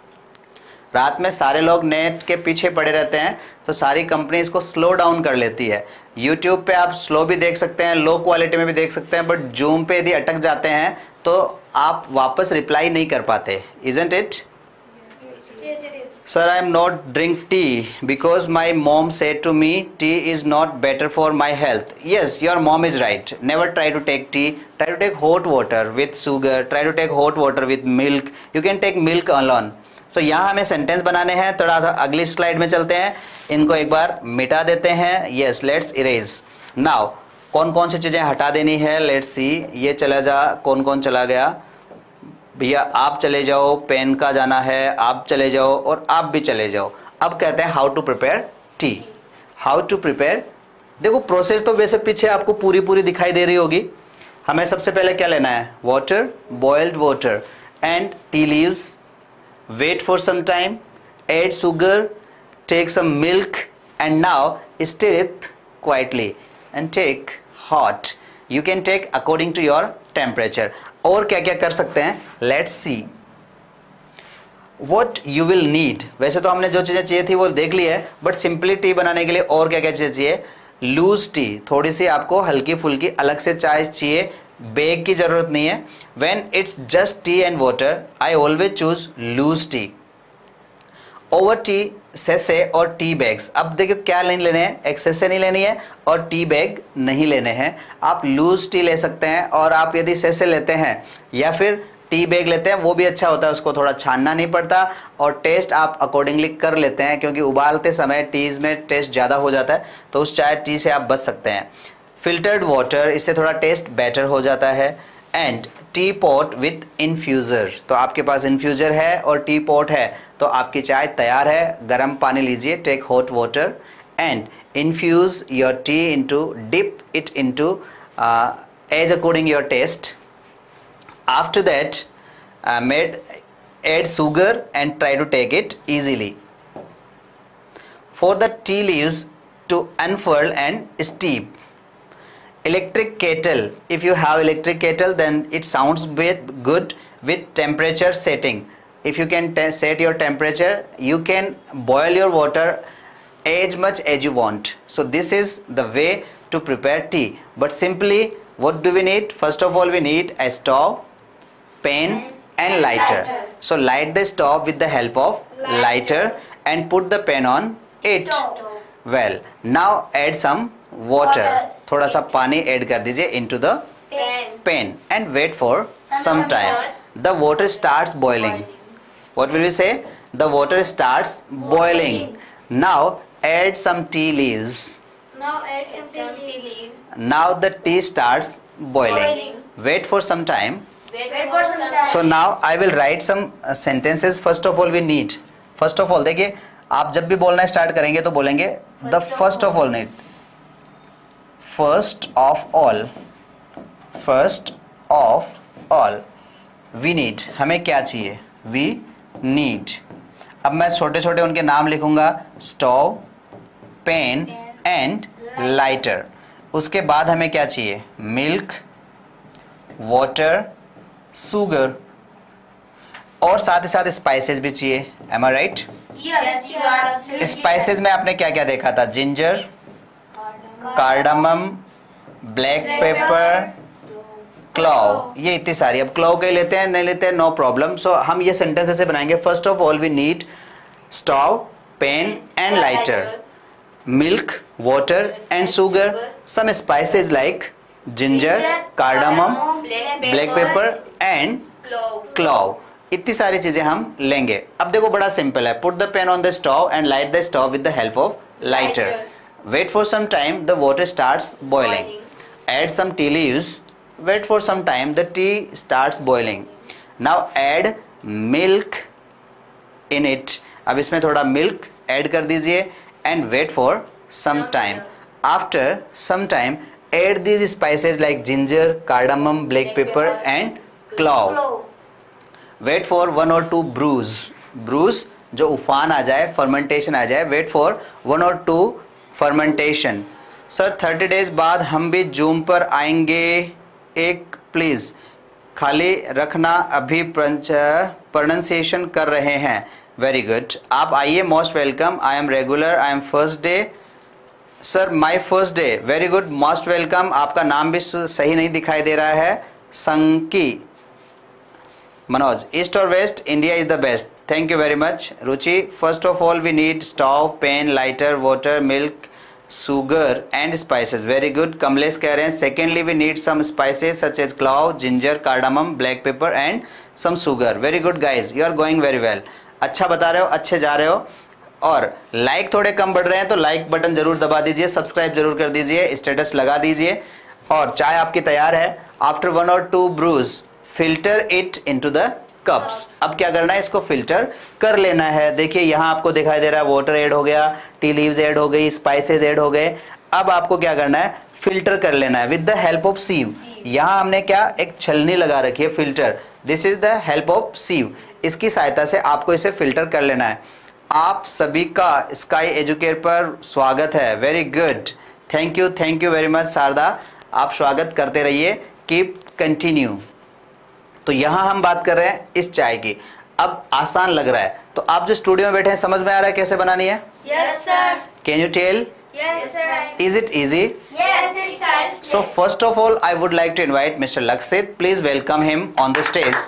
Speaker 1: रात में सारे लोग नेट के पीछे पड़े रहते हैं, तो सारी कंपनी इसको स्लो डाउन कर लेती है। यूट्यूब पे आप स्लो भी देख सकते हैं, लो क्वालिटी में भी देख सकते हैं, बट जूम पे यदि अटक जाते हैं तो आप वापस रिप्लाई नहीं कर पाते, isn't it?
Speaker 2: Yes, it is.
Speaker 1: Sir, I am not drink tea because my mom said to me tea is not better for my health. Yes, your mom is right. Never try to take tea. Try to take hot water with sugar. Try to take hot water with milk. You can take milk alone. So यहाँ हमें sentence बनाने हैं. थोड़ा अगली slide में चलते हैं. इनको एक बार मिटा देते हैं. Yes, let's erase. Now कौन कौन सी चीज़ें हटा देनी है. Let's see. ये चला जा. कौन कौन चला गया. भैया आप चले जाओ, पेन का जाना है, आप चले जाओ और आप भी चले जाओ. अब कहते हैं how to prepare tea. How to prepare, देखो प्रोसेस तो वैसे पीछे आपको पूरी दिखाई दे रही होगी. हमें सबसे पहले क्या लेना है. Water, boiled water and tea leaves. Wait for some time, add sugar, take some milk and now stir it quietly and take hot. You can take according to your temperature. और क्या क्या कर सकते हैं. Let's see what you will need. वैसे तो हमने जो चीज़ें चाहिए थी वो देख ली है, बट सिंपली टी बनाने के लिए और क्या क्या चीज़ें चाहिए. लूज टी, थोड़ी सी आपको हल्की फुल्की अलग से चाय चाहिए. बेग की जरूरत नहीं है. When it's just tea and water I always choose loose tea over tea सेसे और टी बैग्स. अब देखिए क्या नहीं लेने हैं, एक सेसे नहीं लेनी है और टी बैग नहीं लेने हैं. आप लूज टी ले सकते हैं और आप यदि सेसे लेते हैं या फिर टी बैग लेते हैं वो भी अच्छा होता है. उसको थोड़ा छानना नहीं पड़ता और टेस्ट आप अकॉर्डिंगली कर लेते हैं, क्योंकि उबालते समय टीज में टेस्ट ज़्यादा हो जाता है, तो उस चाय टी से आप बच सकते हैं. फिल्टर्ड वाटर, इससे थोड़ा टेस्ट बेटर हो जाता है. And tea pot with infuser, तो आपके पास इन्फ्यूज़र है और टी पॉट है तो आपकी चाय तैयार है. गर्म पानी लीजिए, take hot water and infuse your tea into, dip it into as according your taste. After that add sugar and try to take it easily. For the tea leaves to unfurl and steep. Electric kettle, if you have electric kettle then it sounds bit good with temperature setting. If you can set your temperature, you can boil your water as much as you want. So this is the way to prepare tea. But simply what do we need? First of all we need a stove, pan and lighter. So light the stove with the help of lighter and put the pan on it. Well, now add some water. थोड़ा सा पानी add कर दीजिए into the pan and wait for some time. The water starts boiling. What will we say? The water starts boiling. Now add some tea leaves.
Speaker 2: Now add some tea leaves.
Speaker 1: Now the tea starts boiling. Wait for some time.
Speaker 2: Wait for some time.
Speaker 1: So now I will write some sentences. First of all we need. First of all देखिए, आप जब भी बोलना start करेंगे तो बोलेंगे the first of all need. First of all. First of all. We need. हमें क्या चाहिए? We need. अब मैं छोटे छोटे उनके नाम लिखूंगा. Stove, pen and lighter. उसके बाद हमें क्या चाहिए? मिल्क, वाटर, शुगर और साथ ही साथ स्पाइसेस भी चाहिए. Am I right?
Speaker 2: Yes, you are absolutely
Speaker 1: spices में आपने क्या क्या देखा था? Ginger, cardamom, black pepper, clove. ये इतनी सारी. अब क्लोव के लेते हैं नहीं लेते हैं नो प्रॉब्लम. सो हम ये सेंटेंस ऐसे बनाएंगे. First of all we need stove, pen and lighter, milk, water and sugar, some spices like ginger, cardamom, black pepper and clove. इतनी सारी चीजें हम लेंगे. अब देखो बड़ा सिंपल है. Put the pen on the stove and light the stove with the help of lighter. Wait for some time, the water starts boiling. Add some tea leaves. Wait for some time, the tea starts boiling. Now add milk in it. अब इसमें थोड़ा milk add कर दीजिए and wait for some time. After some time, add these spices like ginger, cardamom, black pepper and clove. Wait for 1 or 2 brews. Brews जो उफान आ जाए, fermentation आ जाए. Wait for 1 or 2 fermentation. Sir 30 days बाद हम भी zoom पर आएंगे. एक प्लीज़ खाली रखना, अभी प्रोनाउंसिएशन कर रहे हैं. Very good. आप आइए, most welcome. I am regular. I am first day. Sir my first day. Very good, most welcome. आपका नाम भी सही नहीं दिखाई दे रहा है. संकी. Manoj, east or west? India is the best. Thank you very much. Ruchi, first of all we need stove, pan, lighter, water, milk, sugar and spices. Very good. Kamlesh कह रहे हैं secondly we need some spices such as clove, ginger, cardamom, black pepper and some sugar. Very good guys, you are going very well. अच्छा बता रहे हो, अच्छे जा रहे हो. और लाइक थोड़े कम बढ़ रहे हैं तो लाइक बटन जरूर दबा दीजिए, सब्सक्राइब जरूर कर दीजिए, स्टेटस लगा दीजिए. और चाय आपकी तैयार है. After 1 or 2 brews filter it into the cups. अब क्या करना है, इसको फिल्टर कर लेना है. देखिए यहाँ आपको दिखाई दे रहा है वाटर ऐड हो गया, टी लीव्स ऐड हो गई, स्पाइसेस ऐड हो गए. अब आपको क्या करना है, फिल्टर कर लेना है with the help of sieve. यहाँ हमने क्या एक छलनी लगा रखी है filter. This is the help of sieve. इसकी सहायता से आपको इसे फिल्टर कर लेना है. आप सभी का स्काई एजुकेयर पर स्वागत है. Very good, thank you very much Sharda. आप स्वागत करते रहिए, कीप कंटिन्यू. तो यहाँ हम बात कर रहे हैं इस चाय की. अब आसान लग रहा है तो आप जो स्टूडियो में बैठे हैं समझ में आ रहा है कैसे बनानी है?
Speaker 2: Yes, sir.
Speaker 1: Can you tell?
Speaker 2: Yes, sir.
Speaker 1: Is it easy?
Speaker 2: Yes, it's nice.
Speaker 1: So first of all, I would like to invite Mr. Lakshit. Please welcome him on the stage.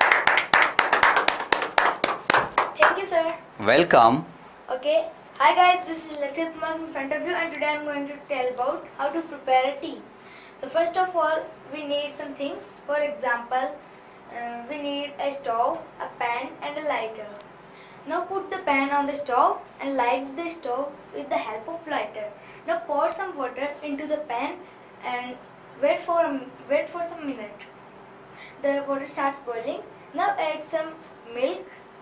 Speaker 2: Thank you, sir.
Speaker 1: Welcome.
Speaker 2: Okay. Hi guys, this is Lakshit Kumar in front of you, and today I'm going to tell about how to prepare a tea. So first of all, we need some things. For example, we need a stove, a pan and a lighter. Now put the pan on the stove and light the stove with the help of lighter. Now pour some water into the pan and wait for some minute. The water starts boiling. Now add some milk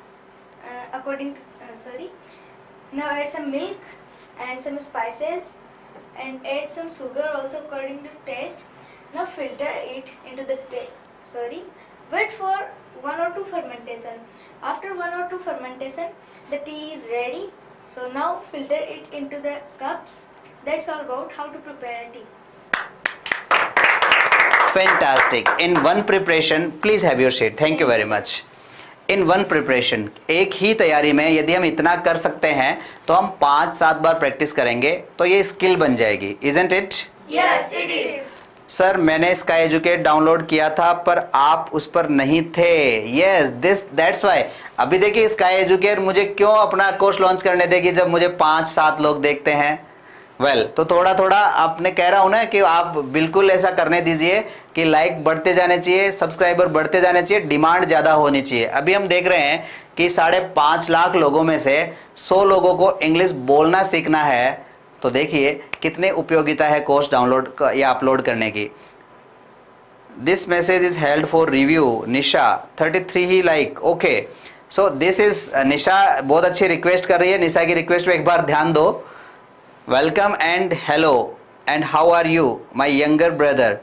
Speaker 2: Now add some milk and some spices and add some sugar also according to taste. Now filter it into the wait for 1 or 2 fermentation. After 1 or 2 fermentation, the tea is ready. So now filter it into the cups. That's all about how to prepare a tea.
Speaker 1: Fantastic. In one preparation, please have your seat. Thank you very much. In one preparation, एक ही तैयारी में यदि हम इतना कर सकते हैं तो हम 5-7 बार प्रैक्टिस करेंगे तो ये स्किल बन जाएगी. Isn't it?
Speaker 2: Yes, it is.
Speaker 1: Sir मैंने स्काई एजुकेट डाउनलोड किया था पर आप उस पर नहीं थे. Yes that's why. अभी देखिए स्काई एजुकेट मुझे क्यों अपना कोर्स लॉन्च करने देगी जब मुझे 5-7 लोग देखते हैं. तो थोड़ा थोड़ा आपने कह रहा हूं ना कि आप बिल्कुल ऐसा करने दीजिए कि लाइक बढ़ते जाने चाहिए, सब्सक्राइबर बढ़ते जाने चाहिए, डिमांड ज़्यादा होनी चाहिए. अभी हम देख रहे हैं कि 5.5 लाख लोगों में से 100 लोगों को इंग्लिश बोलना सीखना है. तो देखिए कितनी उपयोगिता है कोर्स डाउनलोड या अपलोड करने की. This message is held for review. Nisha 33 ही like. Okay, so this is Nisha बहुत अच्छी रिक्वेस्ट कर रही है. निशा की रिक्वेस्ट पे एक बार ध्यान दो. Welcome and hello and how are you my younger brother?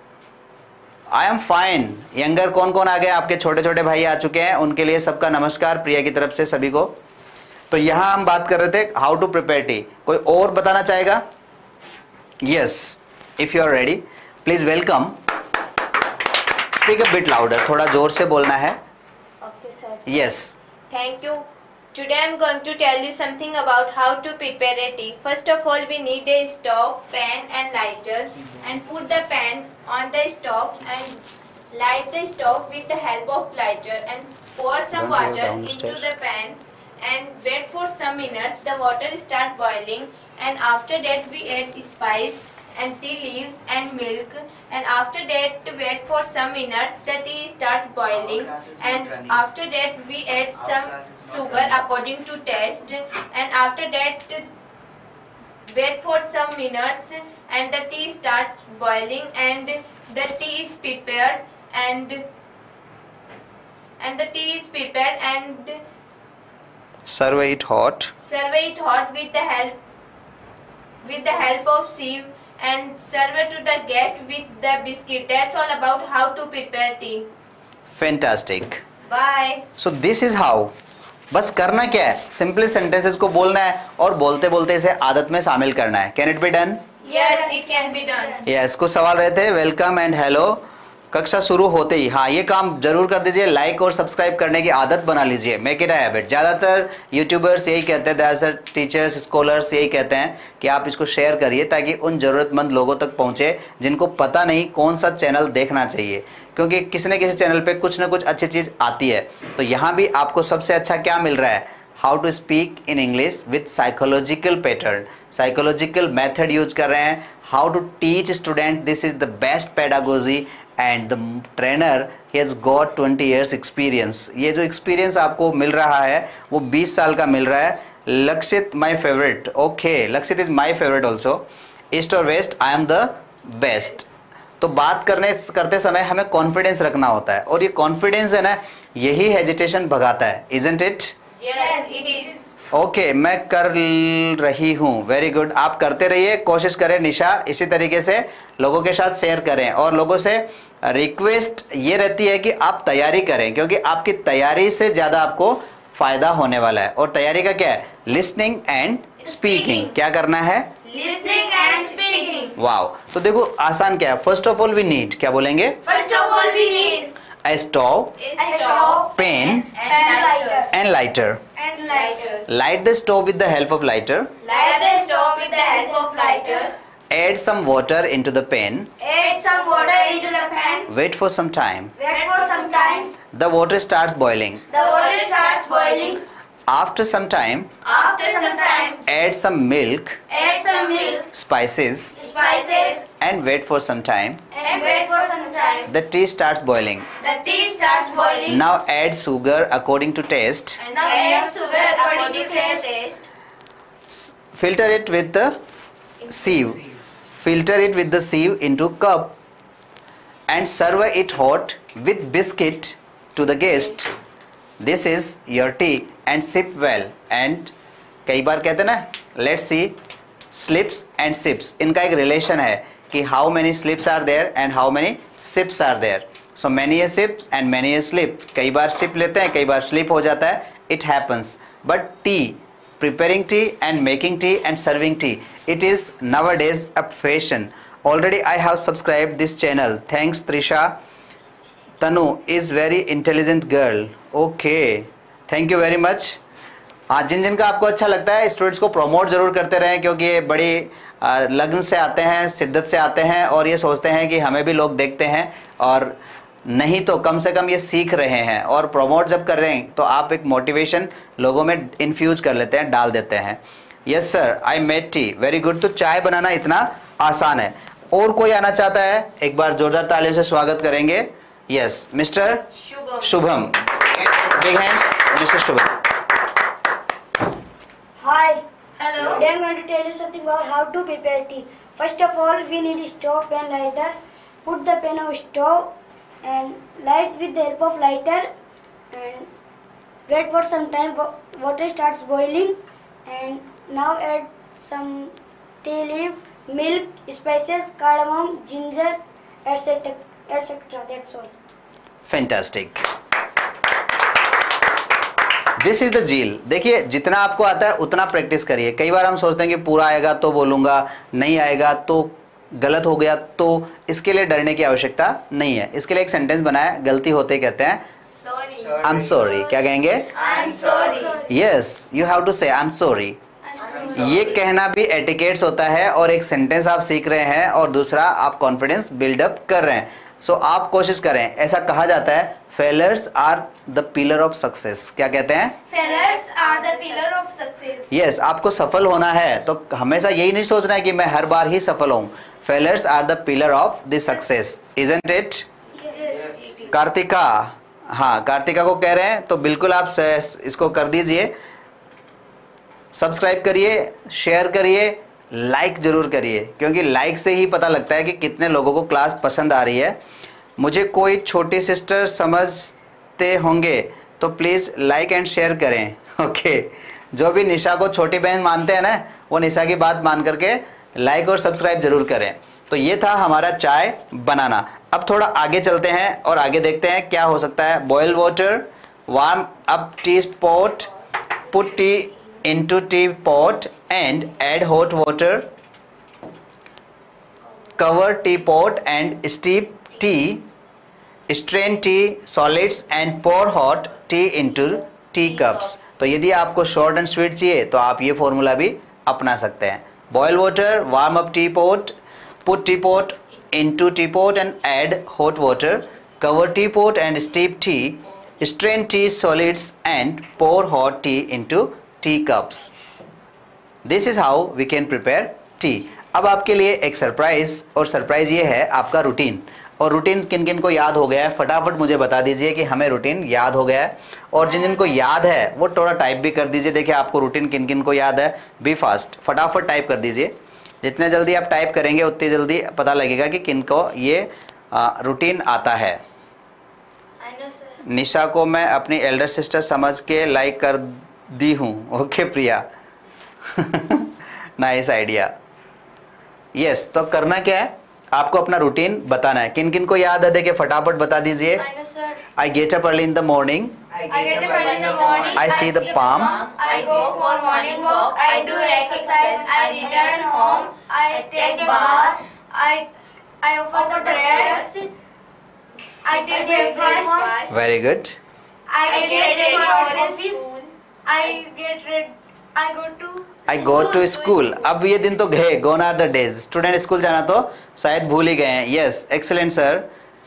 Speaker 1: I am fine. Younger कौन कौन आ गए? आपके छोटे छोटे भाई आ चुके हैं, उनके लिए सबका नमस्कार प्रिया की तरफ से सभी को. तो यहाँ हम बात कर रहे थे हाउ टू प्रिपेयर टी. कोई और बताना चाहेगा? Yes, if you are ready please welcome. Speak a bit louder. थोड़ा जोर से बोलना है.
Speaker 4: Okay, sir.
Speaker 1: Yes.
Speaker 4: Thank you. Today I am going to tell you something about how to prepare a tea. First of all, we need a stove, pan and lighter, and put the pan on the stove and light the stove with the help of lighter and pour some water into the pan and wait for some minutes. The water start boiling and after that we add spice and tea leaves and milk, and after that wait for some minutes. The tea starts boiling and after that we add some sugar according to taste, and after that wait for some minutes and the tea starts boiling and the tea is prepared and
Speaker 1: Serve it hot.
Speaker 4: Serve it hot with the help of sieve and serve it to the guest with the biscuit. That's all about how to prepare tea.
Speaker 1: Fantastic.
Speaker 4: Bye.
Speaker 1: So this is how. बस करना क्या है, simply sentences को बोलना है और बोलते बोलते इसे आदत में शामिल करना है. Can it be done?
Speaker 4: Yes, it can be done.
Speaker 1: Yes. कुछ सवाल रहे थे. Welcome and hello. कक्षा शुरू होते ही, हाँ ये काम जरूर कर दीजिए, लाइक और सब्सक्राइब करने की आदत बना लीजिए, मेक इट अ हैबिट। ज़्यादातर यूट्यूबर्स यही कहते हैं, ज़्यादातर टीचर्स स्कॉलर्स यही कहते हैं कि आप इसको शेयर करिए ताकि उन ज़रूरतमंद लोगों तक पहुँचे जिनको पता नहीं कौन सा चैनल देखना चाहिए, क्योंकि किसी न किसी चैनल पे कुछ ना कुछ अच्छी चीज़ आती है। तो यहाँ भी आपको सबसे अच्छा क्या मिल रहा है, how to speak in English with psychological pattern, psychological method use कर रहे हैं, how to teach student, this is the best pedagogy and the trainer he has got 20 years experience. ये जो एक्सपीरियंस आपको मिल रहा है वो 20 साल का मिल रहा है। Lakshit my favourite, okay Lakshit is my favourite also. East और west, I am the best. तो बात करते समय हमें कॉन्फिडेंस रखना होता है, और ये कॉन्फिडेंस है ना, यही हेजिटेशन भगाता है, isn't it?
Speaker 4: Yes, it is.
Speaker 1: Okay मैं कर रही हूँ, वेरी गुड, आप करते रहिए, कोशिश करें निशा, इसी तरीके से लोगों के साथ शेयर करें। और लोगों से रिक्वेस्ट ये रहती है कि आप तैयारी करें, क्योंकि आपकी तैयारी से ज़्यादा आपको फ़ायदा होने वाला है। और तैयारी का क्या है, लिसनिंग एंड स्पीकिंग। क्या करना है,
Speaker 4: Listening and speaking.
Speaker 1: वाओ। तो देखो आसान क्या है, first of all we need, क्या बोलेंगे,
Speaker 4: First of all, we need
Speaker 1: a stove,
Speaker 4: a stove,
Speaker 1: pen
Speaker 4: and lighter.
Speaker 1: and lighter.
Speaker 4: And lighter.
Speaker 1: Light the stove with the help of lighter.
Speaker 4: Light the stove with the help of lighter.
Speaker 1: Add some water into the pan.
Speaker 4: Add some water into the pan.
Speaker 1: Wait for some time.
Speaker 4: Wait for some time.
Speaker 1: The water starts boiling.
Speaker 4: The water starts boiling.
Speaker 1: After some time,
Speaker 4: After some time,
Speaker 1: add some milk,
Speaker 4: add some milk,
Speaker 1: spices,
Speaker 4: spices,
Speaker 1: and wait for some time.
Speaker 4: and wait for some time.
Speaker 1: The tea starts boiling.
Speaker 4: The tea starts boiling.
Speaker 1: Now add sugar according to taste.
Speaker 4: And now add sugar according to taste.
Speaker 1: Filter it with the sieve. Filter it with the sieve into cup and serve it hot with biscuit to the guest. This is your tea and sip well. And कई बार कहते हैं ना, let's see slips and sips. इनका एक relation है कि how many slips are there and how many sips are there. So many a sip and many a slip. कई बार sip लेते हैं, कई बार slip हो जाता है. It happens. But tea, preparing tea and making tea and serving tea, it is nowadays a fashion. Already I have subscribed this channel. Thanks Trisha. Tanu is very intelligent girl. Okay, thank you very much. हाँ, जिन जिन का आपको अच्छा लगता है students को promote जरूर करते रहें, क्योंकि ये बड़ी लगन से आते हैं, शिद्दत से आते हैं और ये सोचते हैं कि हमें भी लोग देखते हैं, और नहीं तो कम से कम ये सीख रहे हैं। और प्रमोट जब कर रहे हैं तो आप एक मोटिवेशन लोगों में इन्फ्यूज कर लेते हैं, डाल देते हैं। Yes sir, I made tea, very good. तो चाय बनाना इतना आसान है। और कोई आना चाहता है, एक बार जोरदार तालियों से स्वागत करेंगे। Yes, mister Shubham, big hands, mister Shubham.
Speaker 3: Hi.
Speaker 4: Hello.
Speaker 3: Today I'm going to tell you something about how to prepare tea. First of all, we need stove, pen, lighter. Put the pen on stove and light with the help of lighter. And wait for some time. Water starts boiling. And now add some tea leaf, milk, spices, cardamom, ginger, etc. etc. That's all.
Speaker 1: Fantastic, this is the zeal. देखिए जितना आपको आता है उतना practice करिए। कई बार हम सोचते हैं कि पूरा आएगा तो बोलूँगा, नहीं आएगा तो गलत हो गया, तो इसके लिए डरने की आवश्यकता नहीं है। इसके लिए एक सेंटेंस बनाया, गलती होते ही कहते हैं
Speaker 4: Sorry.
Speaker 1: I am sorry. क्या कहेंगे?
Speaker 4: I'm sorry.
Speaker 1: Yes, you have to say I am sorry. ये कहना भी एटिकेट्स होता है, और एक सेंटेंस आप सीख रहे हैं और दूसरा आप कॉन्फिडेंस बिल्डअप कर रहे हैं। सो आप कोशिश करें। ऐसा कहा जाता है, failures are the pillar of success. क्या कहते हैं?
Speaker 2: Failures are the pillar of success.
Speaker 1: Yes, आपको सफल होना है तो हमेशा यही नहीं सोचना है कि मैं हर बार ही सफल हूँ। Failures are the pillar of the success, isn't it? Kartika, हाँ कार्तिका को कह रहे हैं, तो बिल्कुल आप इसको कर दीजिए, सब्सक्राइब करिए, शेयर करिए, लाइक जरूर करिए, क्योंकि लाइक से ही पता लगता है कि कितने लोगों को क्लास पसंद आ रही है। मुझे कोई छोटी सिस्टर समझते होंगे तो प्लीज़ लाइक एंड शेयर करें। ओके, जो भी निशा को छोटी बहन मानते हैं ना, वो निशा की बात मान करके लाइक और सब्सक्राइब जरूर करें। तो ये था हमारा चाय बनाना। अब थोड़ा आगे चलते हैं और आगे देखते हैं क्या हो सकता है। Boil water, warm up tea pot, put tea into tea pot and add hot water. Cover tea pot and steep tea strain tea solids and pour hot tea into tea cups. तो यदि आपको short and sweet चाहिए तो आप ये formula भी अपना सकते हैं। Boil water, warm up tea pot, put tea pot into tea pot and add hot water, cover tea pot and steep tea, strain tea solids and pour hot tea into tea cups. This is how we can prepare tea. अब आपके लिए एक surprise, और surprise ये है आपका routine. और routine किन किन को याद हो गया है फटाफट मुझे बता दीजिए कि हमें रूटीन याद हो गया है। और जिन जिन को याद है वो थोड़ा टाइप भी कर दीजिए। देखिए आपको रूटीन किन किन को याद है। बी फास्ट, फटाफट टाइप कर दीजिए। जितने जल्दी आप टाइप करेंगे उतनी जल्दी पता लगेगा कि किन को ये रूटीन आता है। निशा को मैं अपनी एल्डर सिस्टर समझ के लाइक कर दी हूँ। Okay Priya, nice idea. Yes, तो करना क्या है, आपको अपना रूटीन बताना है। किन किन को याद है देखिए फटाफट बता दीजिए। I get up early in the morning, I see the palm,
Speaker 4: I go for morning walk, I do exercise, I return home, I take a bath,
Speaker 2: I offer the prayers, I take breakfast,
Speaker 1: very good.
Speaker 2: I get ready for office, I go to
Speaker 1: school. अब ये दिन तो गए, gone are the days. Student school जाना तो शायद भूल ही गए हैं। Yes, excellent sir,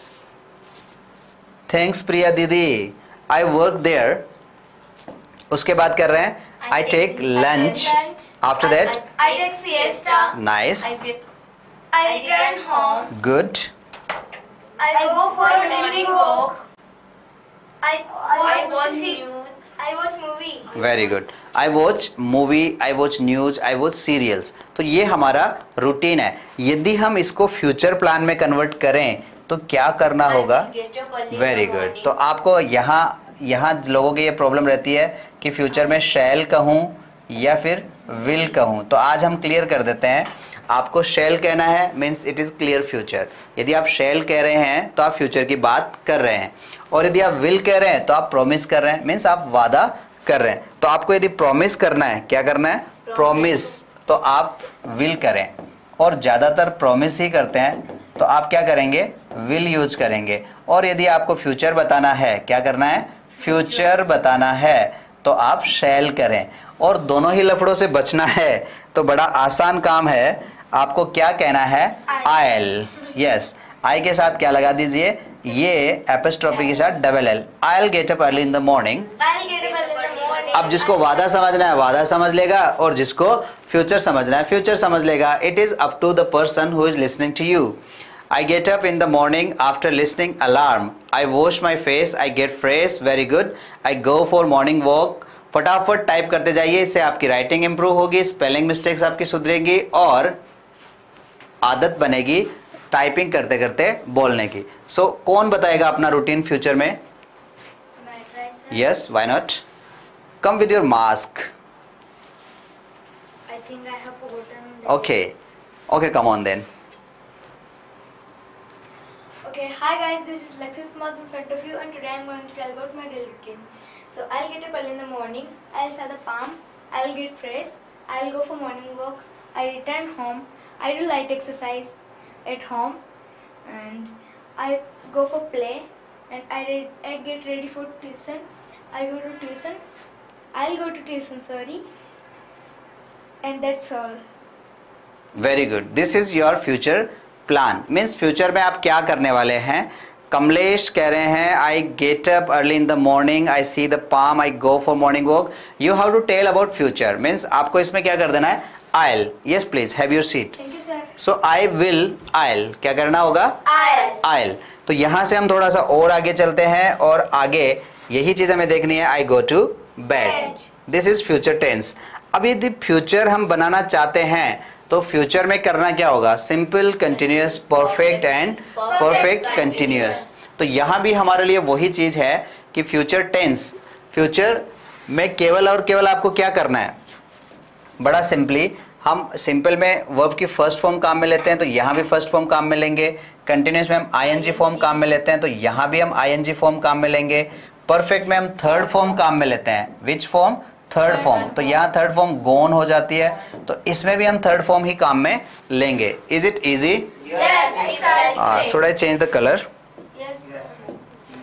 Speaker 1: thanks Priya दीदी। आई वर्क देयर, उसके बाद कर रहे हैं I take lunch, after that
Speaker 2: I take siesta,
Speaker 1: nice,
Speaker 2: I return home,
Speaker 1: good,
Speaker 2: I go for a morning walk, I watch movie.
Speaker 1: Very good. I watch movie, I watch news, I watch serials. तो ये हमारा routine है। यदि हम इसको future plan में convert करें तो क्या करना होगा? Very good. तो आपको यहाँ लोगों की ये प्रॉब्लम रहती है कि फ्यूचर में शैल कहूँ या फिर विल कहूँ। तो आज हम क्लियर कर देते हैं। आपको शैल कहना है, means it is clear future. यदि आप शैल कह रहे हैं तो आप फ्यूचर की बात कर रहे हैं, और यदि आप विल कह रहे हैं तो आप प्रॉमिस कर रहे हैं, मीन्स आप वादा कर रहे हैं। तो आपको यदि प्रॉमिस करना है, क्या करना है? प्रॉमिस, तो आप विल करें। और ज़्यादातर प्रॉमिस ही करते हैं तो आप क्या करेंगे? विल यूज करेंगे। और यदि आपको फ्यूचर बताना है, क्या करना है? फ्यूचर बताना है तो आप शैल करें। और दोनों ही लफड़ों से बचना है तो बड़ा आसान काम है। आपको क्या कहना है? आयल। यस, आई के साथ क्या लगा दीजिए? ये एपिस्ट्रोफी के साथ double L. I get up early in the morning. अब जिसको वादा समझना है वादा समझ लेगा, और जिसको फ्यूचर समझना है फ्यूचर समझ लेगा। It is up to the person who is listening to you. I get up in the morning after listening alarm. I wash my face. I get fresh. Very good. I go for morning walk. फटाफट type करते जाइए, इससे आपकी writing improve होगी, spelling mistakes आपकी सुधरेगी और आदत बनेगी टाइपिंग करते करते बोलने की। सो कौन बताएगा अपना रूटीन फ्यूचर में? Yes, why not? Come with your mask.
Speaker 2: I think I have forgotten.
Speaker 1: Okay, come on then.
Speaker 2: Okay, hi guys, this is Lakshit Kumar in front of you, and today I'm going to tell about my daily routine. So I'll get up early in the morning, I'll set the palm, I'll get fresh, I'll go for morning walk, I return home, I do light exercise at home, and I go for play, and I get ready for tuition, I go to tuition, I'll go to tuition, sorry, and that's all.
Speaker 1: Very good. This is your future plan, means future में आप क्या करने वाले हैं। कमलेश कह रहे हैं I get up early in the morning, I see the palm, I go for morning walk. You have to tell about future, means आपको इसमें क्या कर देना है? I'll. Yes please, have your seat.
Speaker 2: Thank you, sir.
Speaker 1: So I will, I'll, क्या करना होगा? Oil. तो यहां से हम थोड़ा सा और आगे चलते हैं, और आगे यही चीज हमें देखनी है। I go to bed. This is future tense. अब यदि फ्यूचर हम बनाना चाहते हैं तो फ्यूचर में करना क्या होगा? Simple, continuous, perfect and perfect continuous. तो यहां भी हमारे लिए वही चीज है कि फ्यूचर टेंस, फ्यूचर में केवल और केवल आपको क्या करना है? बड़ा सिंपली, हम सिंपल में वर्ब की फर्स्ट फॉर्म काम में लेते हैं तो यहां भी फर्स्ट फॉर्म काम में लेंगे। कंटिन्यूअस में हम आईएनजी फॉर्म काम में लेते हैं तो यहां भी हम आईएनजी फॉर्म काम में लेंगे। परफेक्ट में हम थर्ड फॉर्म काम में लेते हैं। Which form? Third form. तो यहाँ थर्ड फॉर्म गोन हो जाती है, तो इसमें भी हम थर्ड फॉर्म ही काम में लेंगे। Is it easy?
Speaker 2: Yes, exactly.
Speaker 1: Should I change the colour?
Speaker 2: Yes, sir.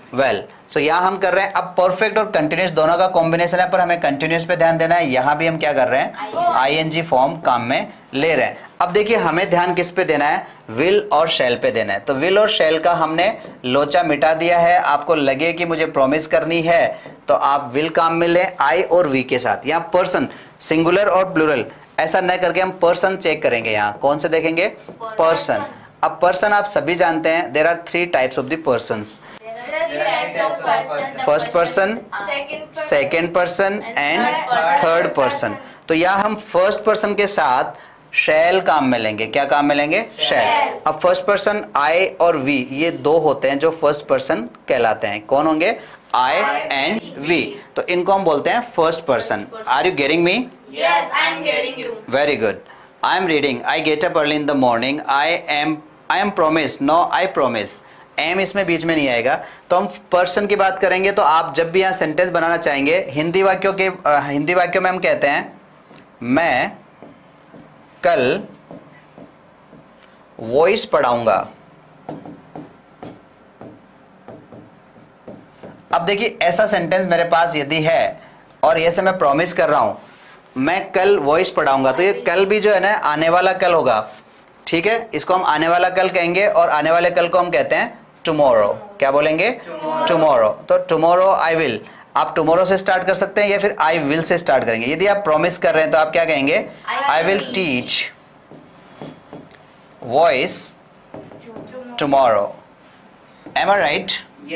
Speaker 1: Well. So यहाँ हम कर रहे हैं, अब परफेक्ट और कंटिन्यूस दोनों का कॉम्बिनेशन है, पर हमें कंटिन्यूस पे ध्यान देना है। यहाँ भी हम क्या कर रहे हैं, आईएनजी फॉर्म काम में ले रहे हैं। अब देखिए हमें ध्यान किस पे देना है, विल और शैल पे देना है। तो विल और शैल का हमने लोचा मिटा दिया है। आपको लगे कि मुझे प्रॉमिस करनी है तो आप विल काम में लें आई और वी के साथ। यहाँ पर्सन सिंगुलर और प्लूरल ऐसा न करके हम पर्सन चेक करेंगे। यहाँ कौन से देखेंगे, पर्सन। अब पर्सन आप सभी जानते हैं, there are 3 types of the persons, first person, second person and third person. तो यहाँ हम फर्स्ट पर्सन के साथ शैल काम में लेंगे। क्या काम में लेंगे, शैल। अब फर्स्ट पर्सन आई और वी ये 2 होते हैं जो फर्स्ट पर्सन कहलाते हैं। कौन होंगे, आई एंड वी। तो इनको हम बोलते हैं first person. Are you getting me?
Speaker 4: Yes, I am getting you.
Speaker 1: Very good. I am reading. I get up early in the morning. I am promised. No, I promise. am इसमें बीच में नहीं आएगा। तो हम पर्सन की बात करेंगे। तो आप जब भी यहाँ सेंटेंस बनाना चाहेंगे, हिंदी वाक्यों में हम कहते हैं मैं कल वॉइस पढ़ाऊंगा। अब देखिए ऐसा सेंटेंस मेरे पास यदि है और ये से मैं प्रॉमिस कर रहा हूं मैं कल वॉइस पढ़ाऊंगा, तो ये कल भी जो है ना आने वाला कल होगा। ठीक है, इसको हम आने वाला कल कहेंगे और आने वाले कल को हम कहते हैं टुमारो। क्या बोलेंगे, टुमारो। तो टुमारो आई विल, आप टुमारो से स्टार्ट कर सकते हैं या फिर आई विल से स्टार्ट करेंगे। यदि आप प्रॉमिस कर रहे हैं तो आप क्या कहेंगे, I will teach voice tomorrow. Am I right?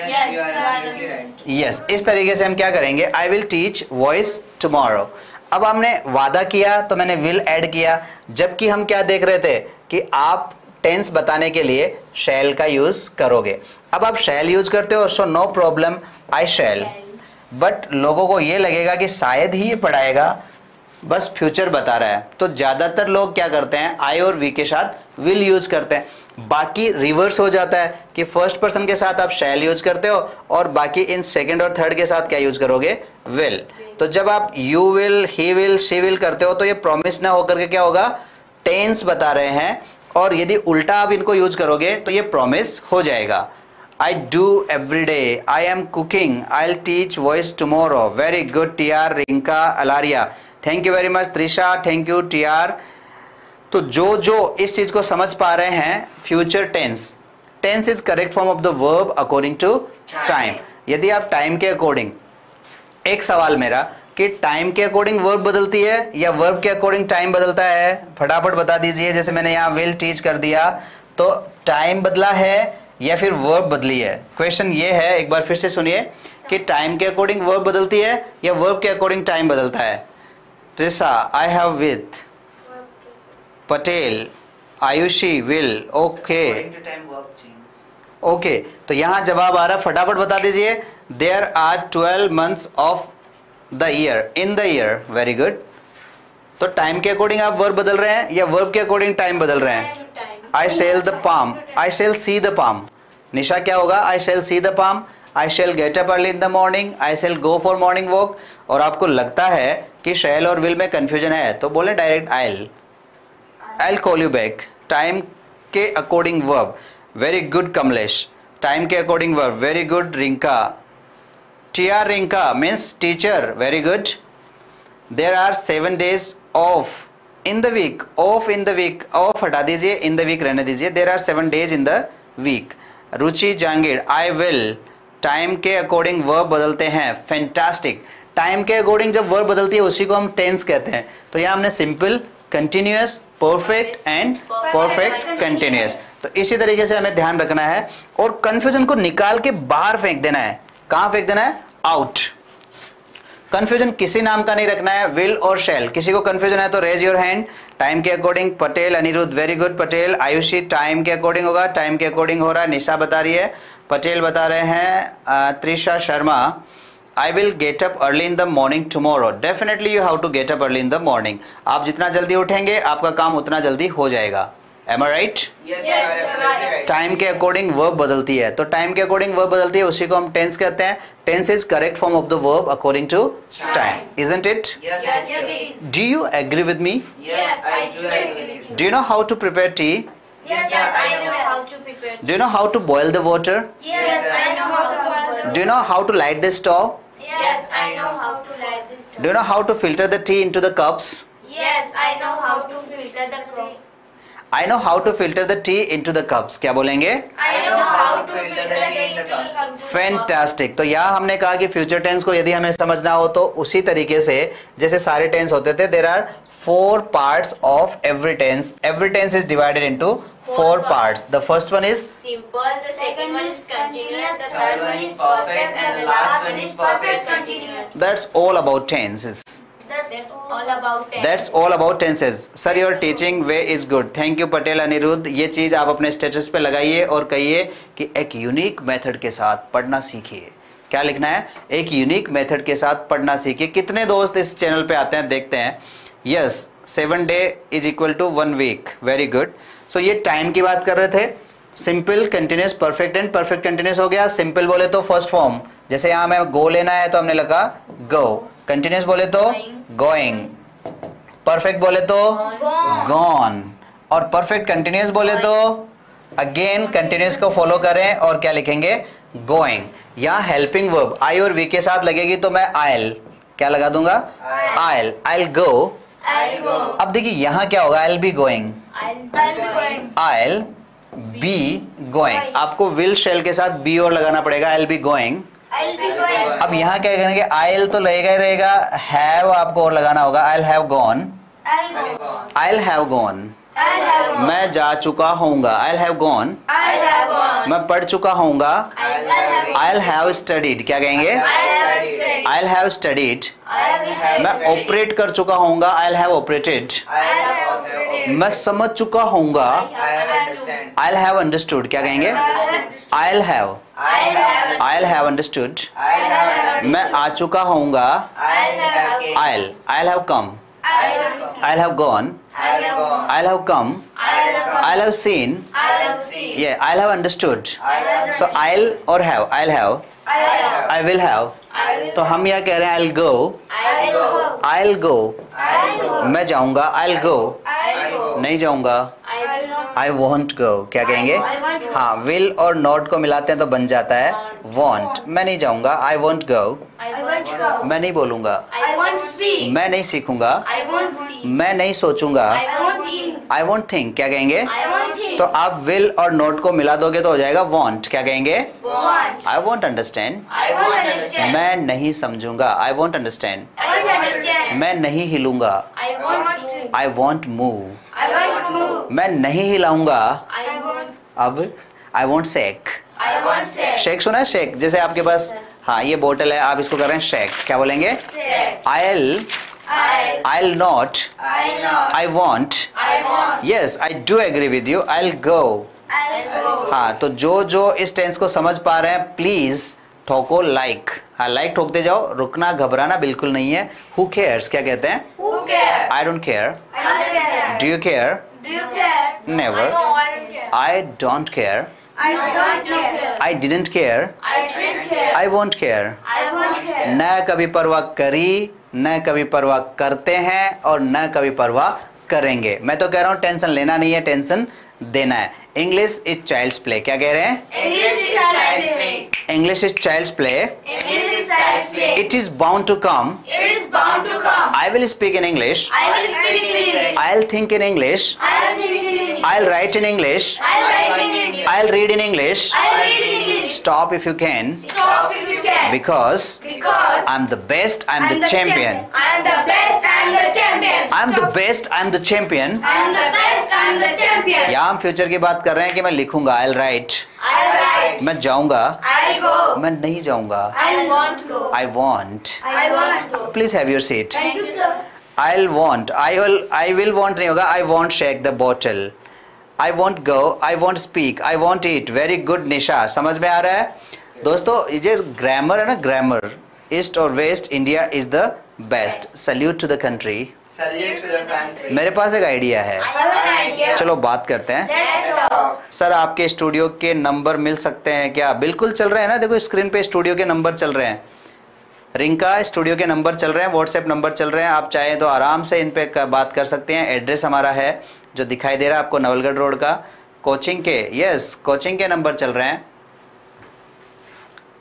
Speaker 1: Yes, इस तरीके से हम क्या करेंगे, I will teach voice tomorrow. अब हमने वादा किया तो मैंने विल ऐड किया, जबकि हम क्या देख रहे थे कि आप टेंस बताने के लिए शैल का यूज करोगे। अब आप शैल यूज करते हो, so no problem, I shall. But लोगों को ये लगेगा कि शायद ही ये पढ़ाएगा, बस फ्यूचर बता रहा है। तो ज्यादातर लोग क्या करते हैं, आई और वी के साथ विल यूज करते हैं। बाकी रिवर्स हो जाता है कि फर्स्ट पर्सन के साथ आप शैल यूज करते हो और बाकी इन सेकंड और थर्ड के साथ क्या यूज करोगे, विल। तो जब आप you will, he will, she will करते हो तो ये प्रॉमिस ना होकर के क्या होगा, टेंस बता रहे हैं। और यदि उल्टा आप इनको यूज करोगे तो ये प्रॉमिस हो जाएगा। I do every day, I am cooking, I will teach voice tomorrow. Very good TR, Rinka, Alaria, thank you very much. Trisha, thank you TR. तो जो इस चीज को समझ पा रहे हैं, future tense, tense is correct form of the verb according to time. यदि आप टाइम के अकॉर्डिंग, एक सवाल मेरा कि टाइम के अकॉर्डिंग वर्ब बदलती है या वर्ब के अकॉर्डिंग टाइम बदलता है, फटाफट बता दीजिए। जैसे मैंने यहाँ विल टीच कर दिया तो टाइम बदला है या फिर वर्ब बदली है। क्वेश्चन ये है, एक बार फिर से सुनिए कि टाइम के अकॉर्डिंग वर्ब बदलती है या वर्ब के अकॉर्डिंग टाइम बदलता है। Trisha, I have with Patel, Ayushi will, okay okay. तो यहां जवाब आ रहा, फटाफट बता दीजिए। There are 12 months of the year, in the year. Very good. तो टाइम के अकॉर्डिंग आप वर्ब बदल रहे हैं या वर्ब के अकॉर्डिंग टाइम बदल रहे हैं? I shall the palm, I shall see the palm. Nisha क्या होगा, I shall see the palm, I shall get up early in the morning, I shall go for morning walk. और आपको लगता है कि शेल और विल में कंफ्यूजन है तो बोले direct I'll call you back। Time के according verb, very good Kamlesh. Time के according verb, very good Rinka. TR Rinka means teacher, very good. There are 7 days of in the week, of in the week, of हटा दीजिए, in the week रहने दीजिए। There are 7 days in the week. Ruchi Jangir, I will. Time के according verb बदलते हैं, fantastic. Time के according जब verb बदलती है उसी को हम टेंस कहते हैं। तो यहाँ हमने simple, continuous, perfect and perfect continuous. तो इसी तरीके से हमें ध्यान रखना है और कंफ्यूजन को निकाल के बाहर फेंक देना है। कहां फेंक देना है, आउट। कंफ्यूजन किसी नाम का नहीं रखना है, विल और शैल। किसी को कंफ्यूजन है तो रेज योर हैंड। टाइम के according Patel, Aniruddh, very good Patel. Ayushi, time के अकॉर्डिंग होगा, टाइम के अकॉर्डिंग हो रहा है। निशा बता रही है, पटेल बता रहे हैं। Trisha Sharma, I will get up early in the morning tomorrow। Definitely you have to get up early in the morning। आप जितना जल्दी उठेंगे आपका काम उतना जल्दी हो जाएगा। Am I right?
Speaker 4: Yes, right।
Speaker 1: Time के अकॉर्डिंग वर्ब बदलती है, तो टाइम के अकॉर्डिंग वर्ब बदलती है उसी को हम टेंस कहते हैं। Tense is correct form of the verb according to time, isn't it?
Speaker 4: Yes, it is।
Speaker 1: Do you agree with me?
Speaker 4: Yes, I do agree with you।
Speaker 1: Do you know how to prepare tea?
Speaker 4: Yes, I know how to prepare।
Speaker 1: Do you know how to boil the water?
Speaker 4: Yes, I know how to boil the
Speaker 1: Do you know how to light the stove?
Speaker 4: Yes, I know how to light this
Speaker 1: Do you know how to filter the tea into the cups?
Speaker 4: Yes, I know how to filter the tea.
Speaker 1: I know how to filter the tea into the cups. क्या बोलेंगे?
Speaker 4: I know how to filter the tea into the cup.
Speaker 1: Fantastic. तो यहाँ हमने कहा कि future tense को यदि हमें समझना हो तो उसी तरीके से जैसे सारे टेंस होते थे, there are 4 parts of every tense. Every tense is divided into 4 parts. The first one is
Speaker 4: Simple, the second one is continuous, the third one is perfect, and the last one is perfect continuous.
Speaker 1: that's all about tenses.
Speaker 4: That's all about tense.
Speaker 1: That's all about tenses. Sir, your teaching way is good. Thank you Patel Aniruddh. ये चीज आप अपने status पे लगाइए और कहिए कि एक यूनिक मेथड के साथ पढ़ना सीखिए। क्या लिखना है? एक यूनिक मेथड के साथ पढ़ना सीखिए। कितने दोस्त इस चैनल पे आते हैं देखते हैं? Yes, 7 day is equal to 1 week. Very good. So ये टाइम की बात कर रहे थे। Simple, continuous, perfect and perfect continuous हो गया। सिंपल बोले तो फर्स्ट फॉर्म, जैसे यहाँ हमें गो लेना है तो हमने लिखा गो। कंटिन्यूस बोले तो गोइंग। परफेक्ट बोले तो गॉन। और परफेक्ट कंटिन्यूस बोले तो अगेन कंटिन्यूस को फॉलो करें और क्या लिखेंगे? गोइंग। यहाँ हेल्पिंग वर्ब आई और वी के साथ लगेगी तो मैं आयल क्या लगा दूंगा? आयल। I'll go. अब देखिए यहाँ क्या होगा? I'll be going. I'll be going. आपको विल शेल के साथ बी और लगाना पड़ेगा। I'll be going. अब यहाँ क्या करेंगे? आयल तो रहेगा ही रहेगा, हैव आपको और लगाना होगा। I'll have gone. I'll have gone. मैं जा चुका होऊंगा। I'll have gone. मैं पढ़ चुका होऊंगा। I'll have studied. क्या कहेंगे? I'll have studied. मैं ऑपरेट कर चुका होऊंगा। I'll have operated. मैं समझ चुका होऊंगा। I'll have understood. क्या कहेंगे? I'll have understood. मैं आ चुका होऊंगा। I'll have come. I'll have gone. I'll have come. I'll have seen. Yeah, I'll have understood. So I'll or have. I'll have. I will have. तो हम यहाँ कह रहे हैं I'll go. I'll go. मैं जाऊंगा। I'll go. नहीं जाऊंगा। I won't go. क्या कहेंगे? हाँ, will और not को मिलाते हैं तो बन जाता है won't. मैं नहीं जाऊंगा। I won't go. मैं नहीं बोलूंगा। मैं नहीं सीखूंगा। मैं नहीं सोचूंगा। I won't think. क्या कहेंगे? तो आप will और not को मिला दोगे तो हो जाएगा want. क्या कहेंगे? I won't understand. मैं नहीं समझूंगा। I won't understand. मैं नहीं हिलूंगा। I won't move. मैं नहीं हिलाऊंगा। अब I won't shake. शेक सुना है? शेक जैसे आपके पास हाँ ये बोतल है, आप इसको कर रहे हैं शेक। क्या बोलेंगे? I'll not. I won't. Yes, I do agree with you. I'll go. हाँ, तो जो इस टेंस को समझ पा रहे हैं प्लीज ठोको लाइक। हाँ, लाइक ठोकते जाओ, रुकना घबराना बिल्कुल नहीं है। Who cares? क्या कहते हैं? I don't care. Do you care? Never. I don't care. I didn't care. I won't care. न कभी परवाह करी, न कभी परवाह करते हैं और न कभी परवाह करेंगे। मैं तो कह रहा हूँ टेंशन लेना नहीं है, टेंशन देना है। English is child's play. क्या कह रहे हैं? English is child's play. It is bound to come. I will speak in English. I will think in English. I will write in English. I will read in English. Stop if you can. Because I'm the best. I'm the champion. I'm the best. I'm the champion. यहाँ हम future की बात कर रहे हैं कि मैं लिखूंगा। I'll write. मैं जाऊंगा। मैं नहीं जाऊंगा। I won't. Please have your seat. I'll want. I will want नहीं होगा। I won't shake the bottle. I won't go. I won't speak. I won't eat. Very good निशा। समझ में आ रहा है दोस्तों? ये जो ग्रामर है ना, ग्रामर ईस्ट और west India is the best. Salute to the country. मेरे पास एक आइडिया है, चलो बात करते हैं। सर आपके स्टूडियो के नंबर मिल सकते हैं क्या? बिल्कुल चल रहे हैं ना, देखो स्क्रीन पे स्टूडियो के नंबर चल रहे हैं। रिंका स्टूडियो के नंबर चल रहे हैं, व्हाट्सएप नंबर चल रहे हैं। आप चाहें तो आराम से इन पे बात कर सकते हैं। एड्रेस हमारा है जो दिखाई दे रहा है आपको, नवलगढ़ रोड का। कोचिंग के कोचिंग के नंबर चल रहे हैं।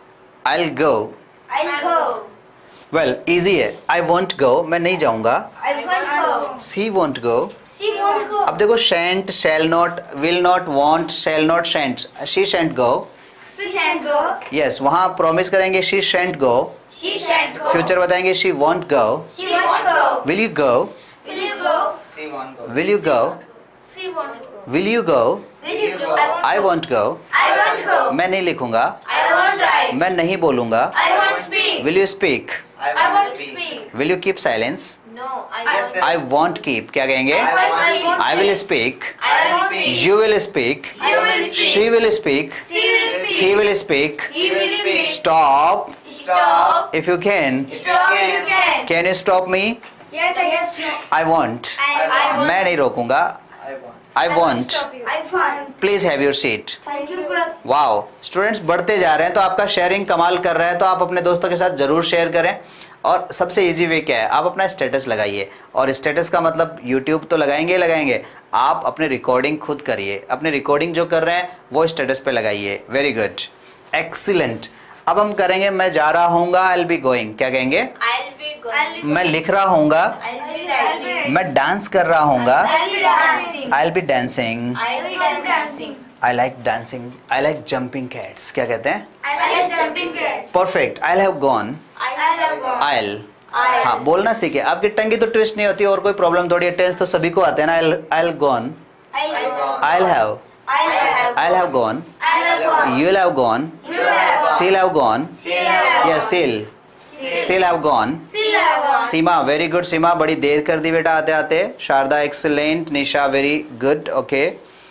Speaker 1: I'll go.
Speaker 3: I'll go.
Speaker 1: Well, easy है. I won't go. मैं नहीं जाऊंगा.
Speaker 3: I won't go.
Speaker 1: She won't go.
Speaker 3: She won't go.
Speaker 1: अब देखो shan't, shall not, will not, won't, shall not, shan't. She shan't go.
Speaker 3: She shan't go.
Speaker 1: Yes, वहाँ promise करेंगे she shan't go.
Speaker 3: She shan't go.
Speaker 1: Future बताएंगे she won't go.
Speaker 3: She won't go.
Speaker 1: Will you go?
Speaker 3: Will you go?
Speaker 5: She won't go.
Speaker 1: Will you go?
Speaker 3: She won't go.
Speaker 1: Will you go?
Speaker 3: Will you go?
Speaker 1: I won't go.
Speaker 3: I won't go.
Speaker 1: मैं नहीं लिखूंगा.
Speaker 3: I won't write.
Speaker 1: मैं नहीं बोलूंगा.
Speaker 3: I won't speak.
Speaker 1: Will you speak?
Speaker 3: I won't speak.
Speaker 1: Will you keep silence?
Speaker 4: No, I
Speaker 5: Yes,
Speaker 4: won't.
Speaker 5: sir.
Speaker 1: I won't keep. क्या कहेंगे?
Speaker 3: I
Speaker 1: I will speak.
Speaker 3: I will speak.
Speaker 1: You will speak.
Speaker 3: You will speak.
Speaker 1: She will speak.
Speaker 3: She will speak.
Speaker 1: He will speak.
Speaker 3: He will speak.
Speaker 1: Stop.
Speaker 3: Stop.
Speaker 1: If you can.
Speaker 3: Stop if you can.
Speaker 1: Can you stop me?
Speaker 3: Yes, yes, no.
Speaker 1: I won't.
Speaker 3: I won't.
Speaker 1: मैं नहीं रोकूंगा.
Speaker 5: I won't.
Speaker 1: I won't.
Speaker 3: I won't.
Speaker 1: Please have your seat.
Speaker 3: Thank you, sir.
Speaker 1: Wow, students बढ़ते जा रहे हैं तो आपका sharing कमाल कर रहा है, तो आप अपने दोस्तों के साथ जरूर शेयर करें। और सबसे इजी वे क्या है, आप अपना स्टेटस लगाइए, और स्टेटस का मतलब यूट्यूब तो लगाएंगे ही लगाएंगे, आप अपने रिकॉर्डिंग खुद करिए, अपने रिकॉर्डिंग जो कर रहे हैं वो स्टेटस पे लगाइए। Very good, excellent. अब हम करेंगे मैं जा रहा हूँगा, आई विल बी गोइंग। क्या कहेंगे?
Speaker 4: I'll be going.
Speaker 1: मैं लिख रहा हूँगा,
Speaker 4: I'll be writing.
Speaker 1: मैं डांस कर रहा हूँगा,
Speaker 3: I'll be dancing.
Speaker 1: I will be dancing,
Speaker 4: I'll be dancing.
Speaker 1: I like dancing, I like jumping cats. क्या कहते हैं?
Speaker 3: I like jumping cats.
Speaker 1: Perfect. I have gone,
Speaker 3: I have gone.
Speaker 1: I'll. हाँ, बोलना सीखे। आपकी टंग की तो ट्विस्ट नहीं होती और कोई प्रॉब्लम थोड़ी है, टेंस तो सभी को आते हैं ना। I will gone,
Speaker 3: I'll go.
Speaker 1: I have,
Speaker 3: I'll have.
Speaker 1: I have gone,
Speaker 3: I'll have gone.
Speaker 1: you will have gone,
Speaker 3: You have gone.
Speaker 1: she'll have gone,
Speaker 3: She'll have
Speaker 1: yes she'll, she'll have gone।
Speaker 3: She'll have gone.
Speaker 1: Seema, very good Seema, बड़ी देर कर दी बेटा आते आते। Sharda excellent, Nisha very good, okay.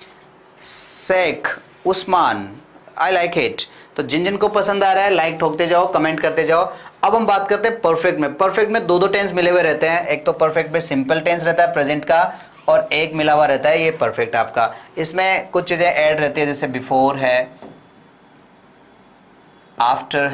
Speaker 1: Sheikh Usman, I like it. तो जिन जिन को पसंद आ रहा है लाइक ठोकते जाओ, कमेंट करते जाओ। अब हम बात करते हैं परफेक्ट में। परफेक्ट में दो दो टेंस मिले हुए रहते हैं, एक तो परफेक्ट में सिंपल टेंस रहता है प्रेजेंट का, और एक मिला हुआ रहता है ये परफेक्ट आपका। इसमें कुछ चीजें ऐड रहती है, जैसे बिफोर है, आफ्टर,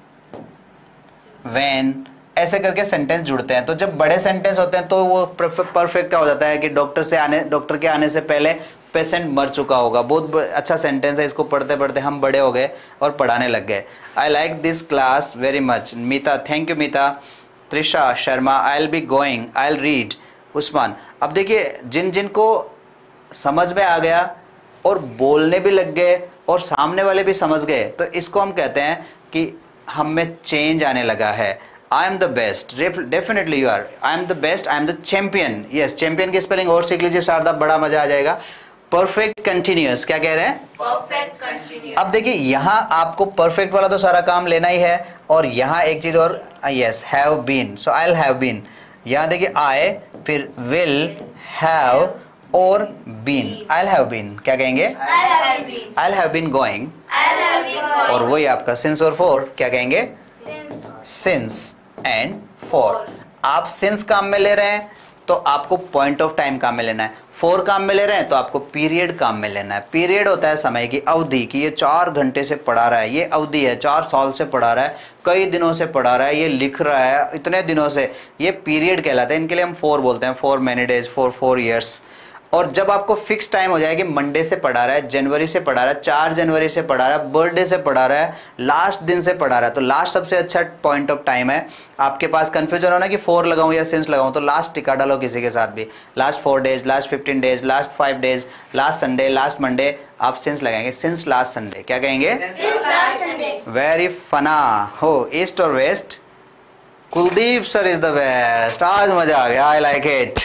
Speaker 1: व्हेन, ऐसे करके सेंटेंस जुड़ते हैं। तो जब बड़े सेंटेंस होते हैं तो वो परफेक्ट हो जाता है कि डॉक्टर के आने से पहले पेशेंट मर चुका होगा। बहुत अच्छा सेंटेंस है, इसको पढ़ते पढ़ते हम बड़े हो गए और पढ़ाने लग गए। I like this class very much. Meeta, thank you Meeta. Trisha Sharma, I will be going, I will read. Usman, अब देखिए जिन जिन को समझ में आ गया और बोलने भी लग गए और सामने वाले भी समझ गए, तो इसको हम कहते हैं कि हम में चेंज आने लगा है। I am the best, definitely you are. I am the best, I am the champion. Yes, champion की स्पेलिंग और सीख लीजिए शारदा, बड़ा मजा आ जाएगा। परफेक्ट कंटिन्यूअस, क्या कह रहे हैं?
Speaker 4: Perfect continuous.
Speaker 1: अब देखिए यहाँ आपको परफेक्ट वाला तो सारा काम लेना ही है, और यहाँ एक चीज और, yes, have been. So I will have been. यहाँ देखिए आई, फिर विल, हैव और been. I will have been, क्या कहेंगे?
Speaker 3: I'll have been.
Speaker 1: I will have been going.
Speaker 3: I'll have been going.
Speaker 1: और वही आपका सिंस और फॉर, क्या कहेंगे?
Speaker 3: Since.
Speaker 1: Since and for. आप सिंस काम में ले रहे हैं तो आपको पॉइंट ऑफ टाइम काम में लेना है, फॉर काम में ले रहे हैं तो आपको पीरियड काम में लेना है। पीरियड होता है समय की अवधि की, ये 4 घंटे से पढ़ा रहा है, ये अवधि है, 4 साल से पढ़ा रहा है, कई दिनों से पढ़ा रहा है, ये लिख रहा है इतने दिनों से, ये पीरियड कहलाता है। इनके लिए हम फॉर बोलते हैं, for many days, for 4 years. और जब आपको फिक्स टाइम हो जाए कि मंडे से पढ़ा रहा है, जनवरी से पढ़ा रहा है, 4 जनवरी से पढ़ा रहा है, बर्थडे से पढ़ा रहा है, लास्ट दिन से पढ़ा रहा है, तो लास्ट सबसे अच्छा पॉइंट ऑफ टाइम है। आपके पास कंफ्यूजन होना कि 4 लगाऊं या सिंस लगाऊं, तो लास्ट टिका डालो किसी के साथ भी। Last 4 days, last 15 days, last 5 days, last Sunday, last Monday, आप सिंस लगाएंगे। सिंस लास्ट संडे, क्या कहेंगे?
Speaker 3: Since last Sunday.
Speaker 1: वेरी फना हो। ईस्ट और west? Kuldeep sir is the best. आज मजा आ गया, आई लाइक इट।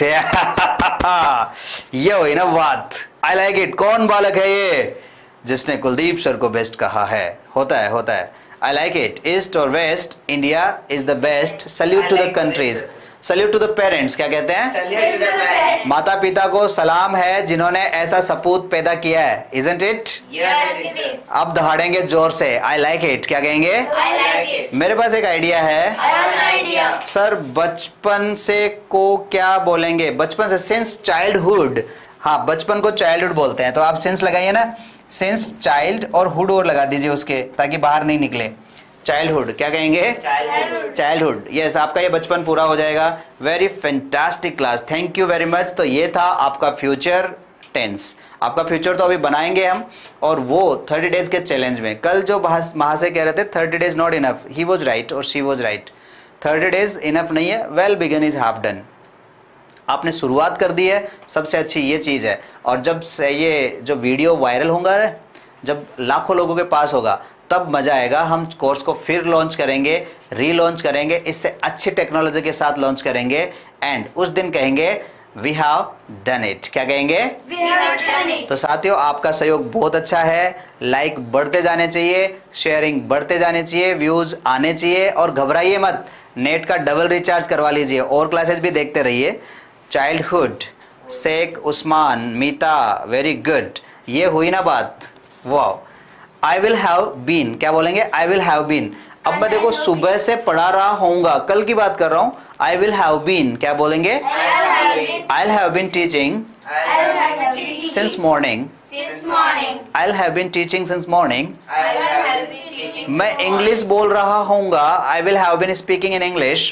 Speaker 1: ये हुई ना बात, आई लाइक इट। कौन बालक है ये जिसने कुलदीप सर को बेस्ट कहा है? होता है, होता है। I like it. ईस्ट और west? India is the best. Salute to the countries, salute to the parents, क्या कहते हैं?
Speaker 5: Salute to the parents.
Speaker 1: माता पिता को सलाम है जिन्होंने ऐसा सपूत पैदा किया है। Isn't it?
Speaker 4: Yes, it is.
Speaker 1: अब दहाड़ेंगे जोर से, आई लाइक इट। क्या कहेंगे?
Speaker 3: I like it.
Speaker 1: मेरे पास एक आइडिया है।
Speaker 3: I have an idea.
Speaker 1: Sir बचपन से को क्या बोलेंगे? बचपन से, सिंस चाइल्डहुड। हाँ, बचपन को चाइल्डहुड बोलते हैं, तो आप सिंस लगाइए ना, सिंस चाइल्ड और हुड और लगा दीजिए उसके, ताकि बाहर नहीं निकले। चाइल्डहुड, क्या कहेंगे?
Speaker 5: Childhood.
Speaker 1: चाइल्डहुड। यस, आपका ये बचपन पूरा हो जाएगा। Very fantastic class, thank you very much. तो ये था आपका फ्यूचर टेंस, आपका फ्यूचर तो अभी बनाएंगे हम, और वो 30 डेज के चैलेंज में। कल जो महाशय कह रहे थे 30 days not enough, he was right और she was right, 30 days enough नहीं है, well begun is half done. आपने शुरुआत कर दी है, सबसे अच्छी ये चीज़ है। और जब से ये जो वीडियो वायरल होगा, जब लाखों लोगों के पास होगा, तब मज़ा आएगा। हम कोर्स को फिर लॉन्च करेंगे, रीलॉन्च करेंगे, इससे अच्छी टेक्नोलॉजी के साथ लॉन्च करेंगे, एंड उस दिन कहेंगे वी हैव डन इट। क्या कहेंगे?
Speaker 2: We have done it.
Speaker 1: तो साथियों, आपका सहयोग बहुत अच्छा है, लाइक बढ़ते जाने चाहिए, शेयरिंग बढ़ते जाने चाहिए, व्यूज आने चाहिए, और घबराइए मत, नेट का डबल रिचार्ज करवा लीजिए, और क्लासेस भी देखते रहिए। Childhood, Sheikh Usman, Meeta, very good, ये हुई ना बात, वाह। आई विल हैव बीन, क्या बोलेंगे? I will have been. अब मैं देखो सुबह से पढ़ा रहा होऊंगा, कल की बात कर रहा हूं। आई विल हैव बीन, क्या बोलेंगे? I have been teaching since morning. I have been teaching since morning. मैं इंग्लिश बोल रहा होऊंगा, I will have been speaking in English.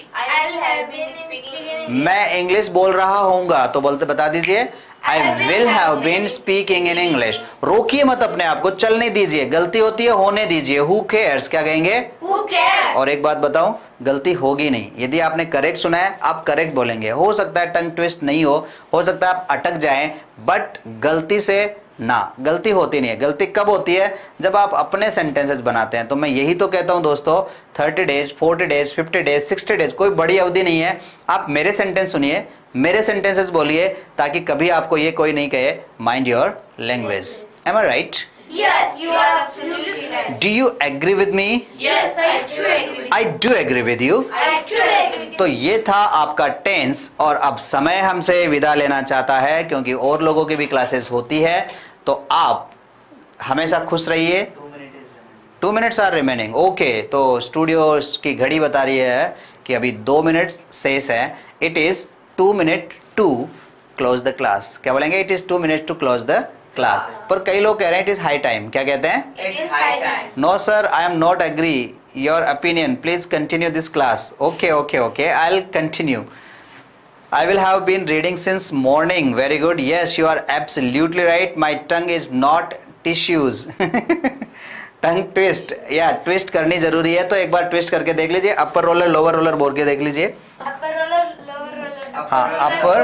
Speaker 1: मैं इंग्लिश बोल रहा होऊंगा, तो बोलते बता दीजिए I will have been speaking in English. रोकिए मत अपने आप को, चलने दीजिए, गलती होती है होने दीजिए, हु केयर्स, क्या कहेंगे?
Speaker 2: Who cares?
Speaker 1: और एक बात बताऊं, गलती होगी नहीं। यदि आपने करेक्ट सुना है, आप करेक्ट बोलेंगे। हो सकता है टंग ट्विस्ट नहीं हो सकता है आप अटक जाएं, बट गलती से ना, गलती होती नहीं है। गलती कब होती है? जब आप अपने सेंटेंसेस बनाते हैं। तो मैं यही तो कहता हूं दोस्तों, 30 डेज, 40 डेज, 50 डेज, 60 डेज, कोई बड़ी अवधि नहीं है। आप मेरे सेंटेंस सुनिए, मेरे सेंटेंसेस बोलिए, ताकि कभी आपको ये कोई नहीं कहे mind your language. Am I right?
Speaker 2: Yes, you are absolutely right.
Speaker 1: Do you agree with me?
Speaker 2: Yes, I do agree with
Speaker 1: I do agree with you.
Speaker 2: you. I do agree with you.
Speaker 1: तो ये था आपका tense, और अब समय हमसे विदा लेना चाहता है, क्योंकि और लोगों की भी क्लासेस होती है। तो आप हमेशा खुश रहिए। 2 मिनट्स आर रिमेनिंग, ओके। तो स्टूडियो की घड़ी बता रही है कि अभी 2 मिनट शेष है। It is 2 minute to close the class. क्या बोलेंगे? It is 2 minute to close the class. पर कई लोग कह रहे हैं इट इज हाई टाइम। क्या कहते हैं?
Speaker 5: It is high time.
Speaker 1: No sir, I am not agree your opinion, please continue this class. Okay okay okay, I will continue. I will have been reading since morning. Very good. Yes, you are absolutely right. My tongue is not tissues. Tongue twist. Yeah, twist करनी जरूरी है, तो एक बार twist करके देख लीजिए। अपर roller, lower roller बोल के देख लीजिए।
Speaker 2: Upper roller, lower roller.
Speaker 1: हाँ, upper,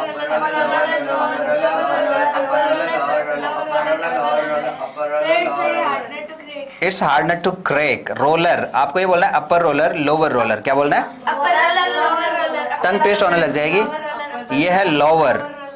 Speaker 1: it's hard not to crack. Roller, आपको ये बोलना है अपर रोलर, लोअर रोलर। क्या बोलना है?
Speaker 2: Upper roller, lower roller.
Speaker 1: Tongue twist होने लग जाएगी। ये है lower,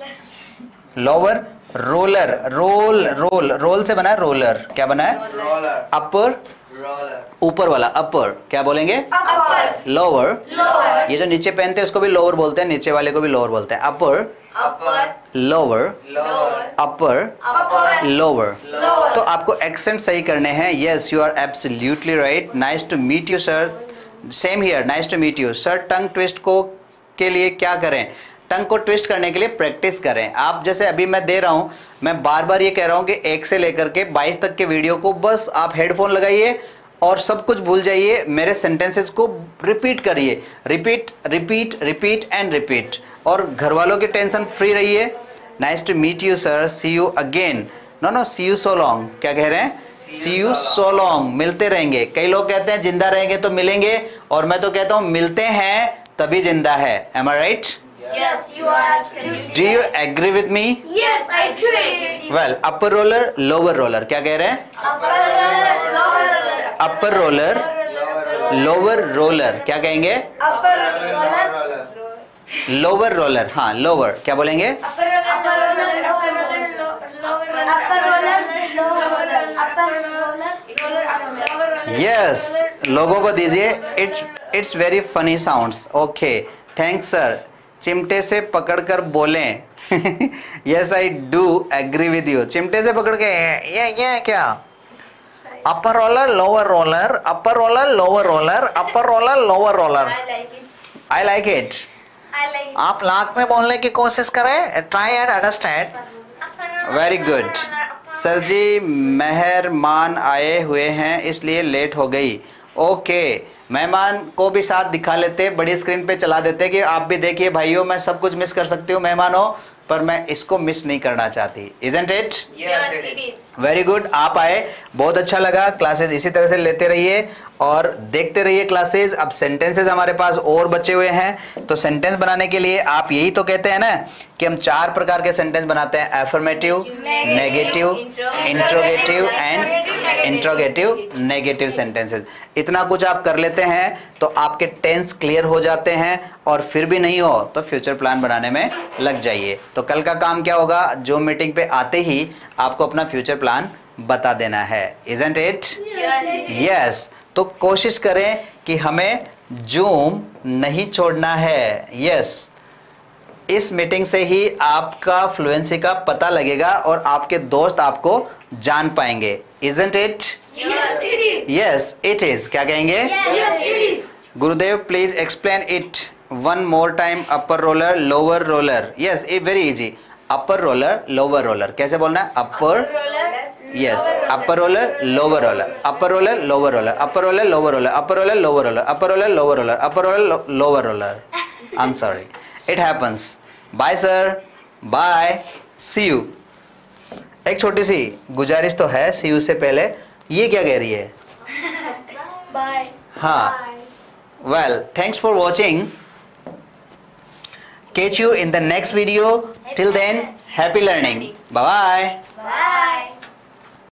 Speaker 1: lower roller, roll roll, roll से बना है रोलर। क्या बना है?
Speaker 5: Roller.
Speaker 1: अपर,
Speaker 5: Roller.
Speaker 1: ऊपर वाला अपर। क्या बोलेंगे?
Speaker 2: Upper,
Speaker 1: lower.
Speaker 2: lower.
Speaker 1: ये जो नीचे पहनते हैं उसको भी लोअर बोलते हैं, नीचे वाले को भी लोअर बोलते हैं। Upper,
Speaker 2: Upper,
Speaker 1: lower,
Speaker 5: Lower.
Speaker 1: Upper,
Speaker 2: upper,
Speaker 1: lower.
Speaker 2: lower.
Speaker 1: तो आपको एक्सेंट सही करने हैं। Yes, you are absolutely right. Nice to meet you sir. Same here, nice to meet you sir. Tongue twist को के लिए क्या करें? टंग को ट्विस्ट करने के लिए प्रैक्टिस करें। आप जैसे अभी मैं दे रहा हूं, मैं बार बार ये कह रहा हूं कि 1 से लेकर के 22 तक के वीडियो को बस आप हेडफोन लगाइए और सब कुछ भूल जाइए। मेरे सेंटेंसेस को रिपीट करिए, repeat repeat repeat and repeat. और घर वालों की टेंशन फ्री रहिए। Nice to meet you sir, see you again. No no, see you so long. क्या कह रहे हैं? See you so long. मिलते रहेंगे। कई लोग कहते हैं जिंदा रहेंगे तो मिलेंगे, और मैं तो कहता हूं मिलते हैं तभी जिंदा है। Am I right?
Speaker 2: Yes, you are absolutely.
Speaker 1: Do you agree with me?
Speaker 2: Yes, I do agree with you.
Speaker 1: Well, upper roller, lower roller. क्या कह रहे हैं?
Speaker 2: Upper roller, lower roller.
Speaker 1: Upper roller, lower roller. क्या कहेंगे?
Speaker 2: Upper roller,
Speaker 5: Roller.
Speaker 1: Lower roller. हाँ, lower. क्या बोलेंगे?
Speaker 2: upper roller, lower roller, lower roller. Upper roller, lower roller. Upper roller, lower roller.
Speaker 1: यस, लोगों को दीजिए। It's very funny sounds. Okay, thanks sir. चिमटे से पकड़कर बोलें। Yes, I do agree with you. चिमटे से पकड़ के ये क्या? Upper roller, lower roller, upper roller, lower roller, upper roller, lower roller.
Speaker 2: I like it.
Speaker 1: I like it.
Speaker 2: I like it.
Speaker 1: आप लाख में बोलने की कोशिश करें, try and understand.
Speaker 2: Upper roller,
Speaker 1: very good sir ji. मेहरमान आए हुए हैं इसलिए लेट हो गई। ओके, मेहमान को भी साथ दिखा लेते, बड़ी स्क्रीन पे चला देते कि आप भी देखिए भाइयों, मैं सब कुछ मिस कर सकती हूँ। मेहमान हो पर मैं इसको मिस नहीं करना चाहती। Isn't it?
Speaker 5: Yes, it is.
Speaker 1: Very good, आप आए, बहुत अच्छा लगा। क्लासेस इसी तरह से लेते रहिए और देखते रहिए क्लासेस। अब सेंटेंसेस हमारे पास और बचे हुए हैं, तो सेंटेंस बनाने के लिए आप यही तो कहते हैं ना कि हम 4 प्रकार के सेंटेंस बनाते हैं, affirmative, negative, interrogative and interrogative negative sentences. इतना कुछ आप कर लेते हैं तो आपके टेंस क्लियर हो जाते हैं, और फिर भी नहीं हो तो फ्यूचर प्लान बनाने में लग जाइए। तो कल का काम क्या होगा, जो मीटिंग पे आते ही आपको अपना फ्यूचर प्लान बता देना है। Isn't it? Yes. तो कोशिश करें कि हमें जूम नहीं छोड़ना है। Yes. इस मीटिंग से ही आपका फ्लुएंसी का पता लगेगा और आपके दोस्त आपको जान पाएंगे। Isn't it?
Speaker 4: Yes, it is.
Speaker 1: Yes, it is. क्या कहेंगे?
Speaker 4: Yes, it is.
Speaker 1: गुरुदेव please explain it one more time. Upper roller, lower roller. Yes, it very easy. Upper roller, lower roller. कैसे बोलना है? Upper, yes, upper roller, lower roller, upper roller, lower roller, upper roller, lower roller, upper roller, lower roller, upper roller, lower roller, upper roller, lower roller. I am sorry, it happens. Bye sir, bye, see you. एक छोटी सी गुजारिश तो है सी you से पहले, ये क्या कह रही है?
Speaker 2: बाय।
Speaker 1: हाँ, well, thanks for watching. Catch you in the next video. Till then, happy learning. Bye bye.
Speaker 2: Bye.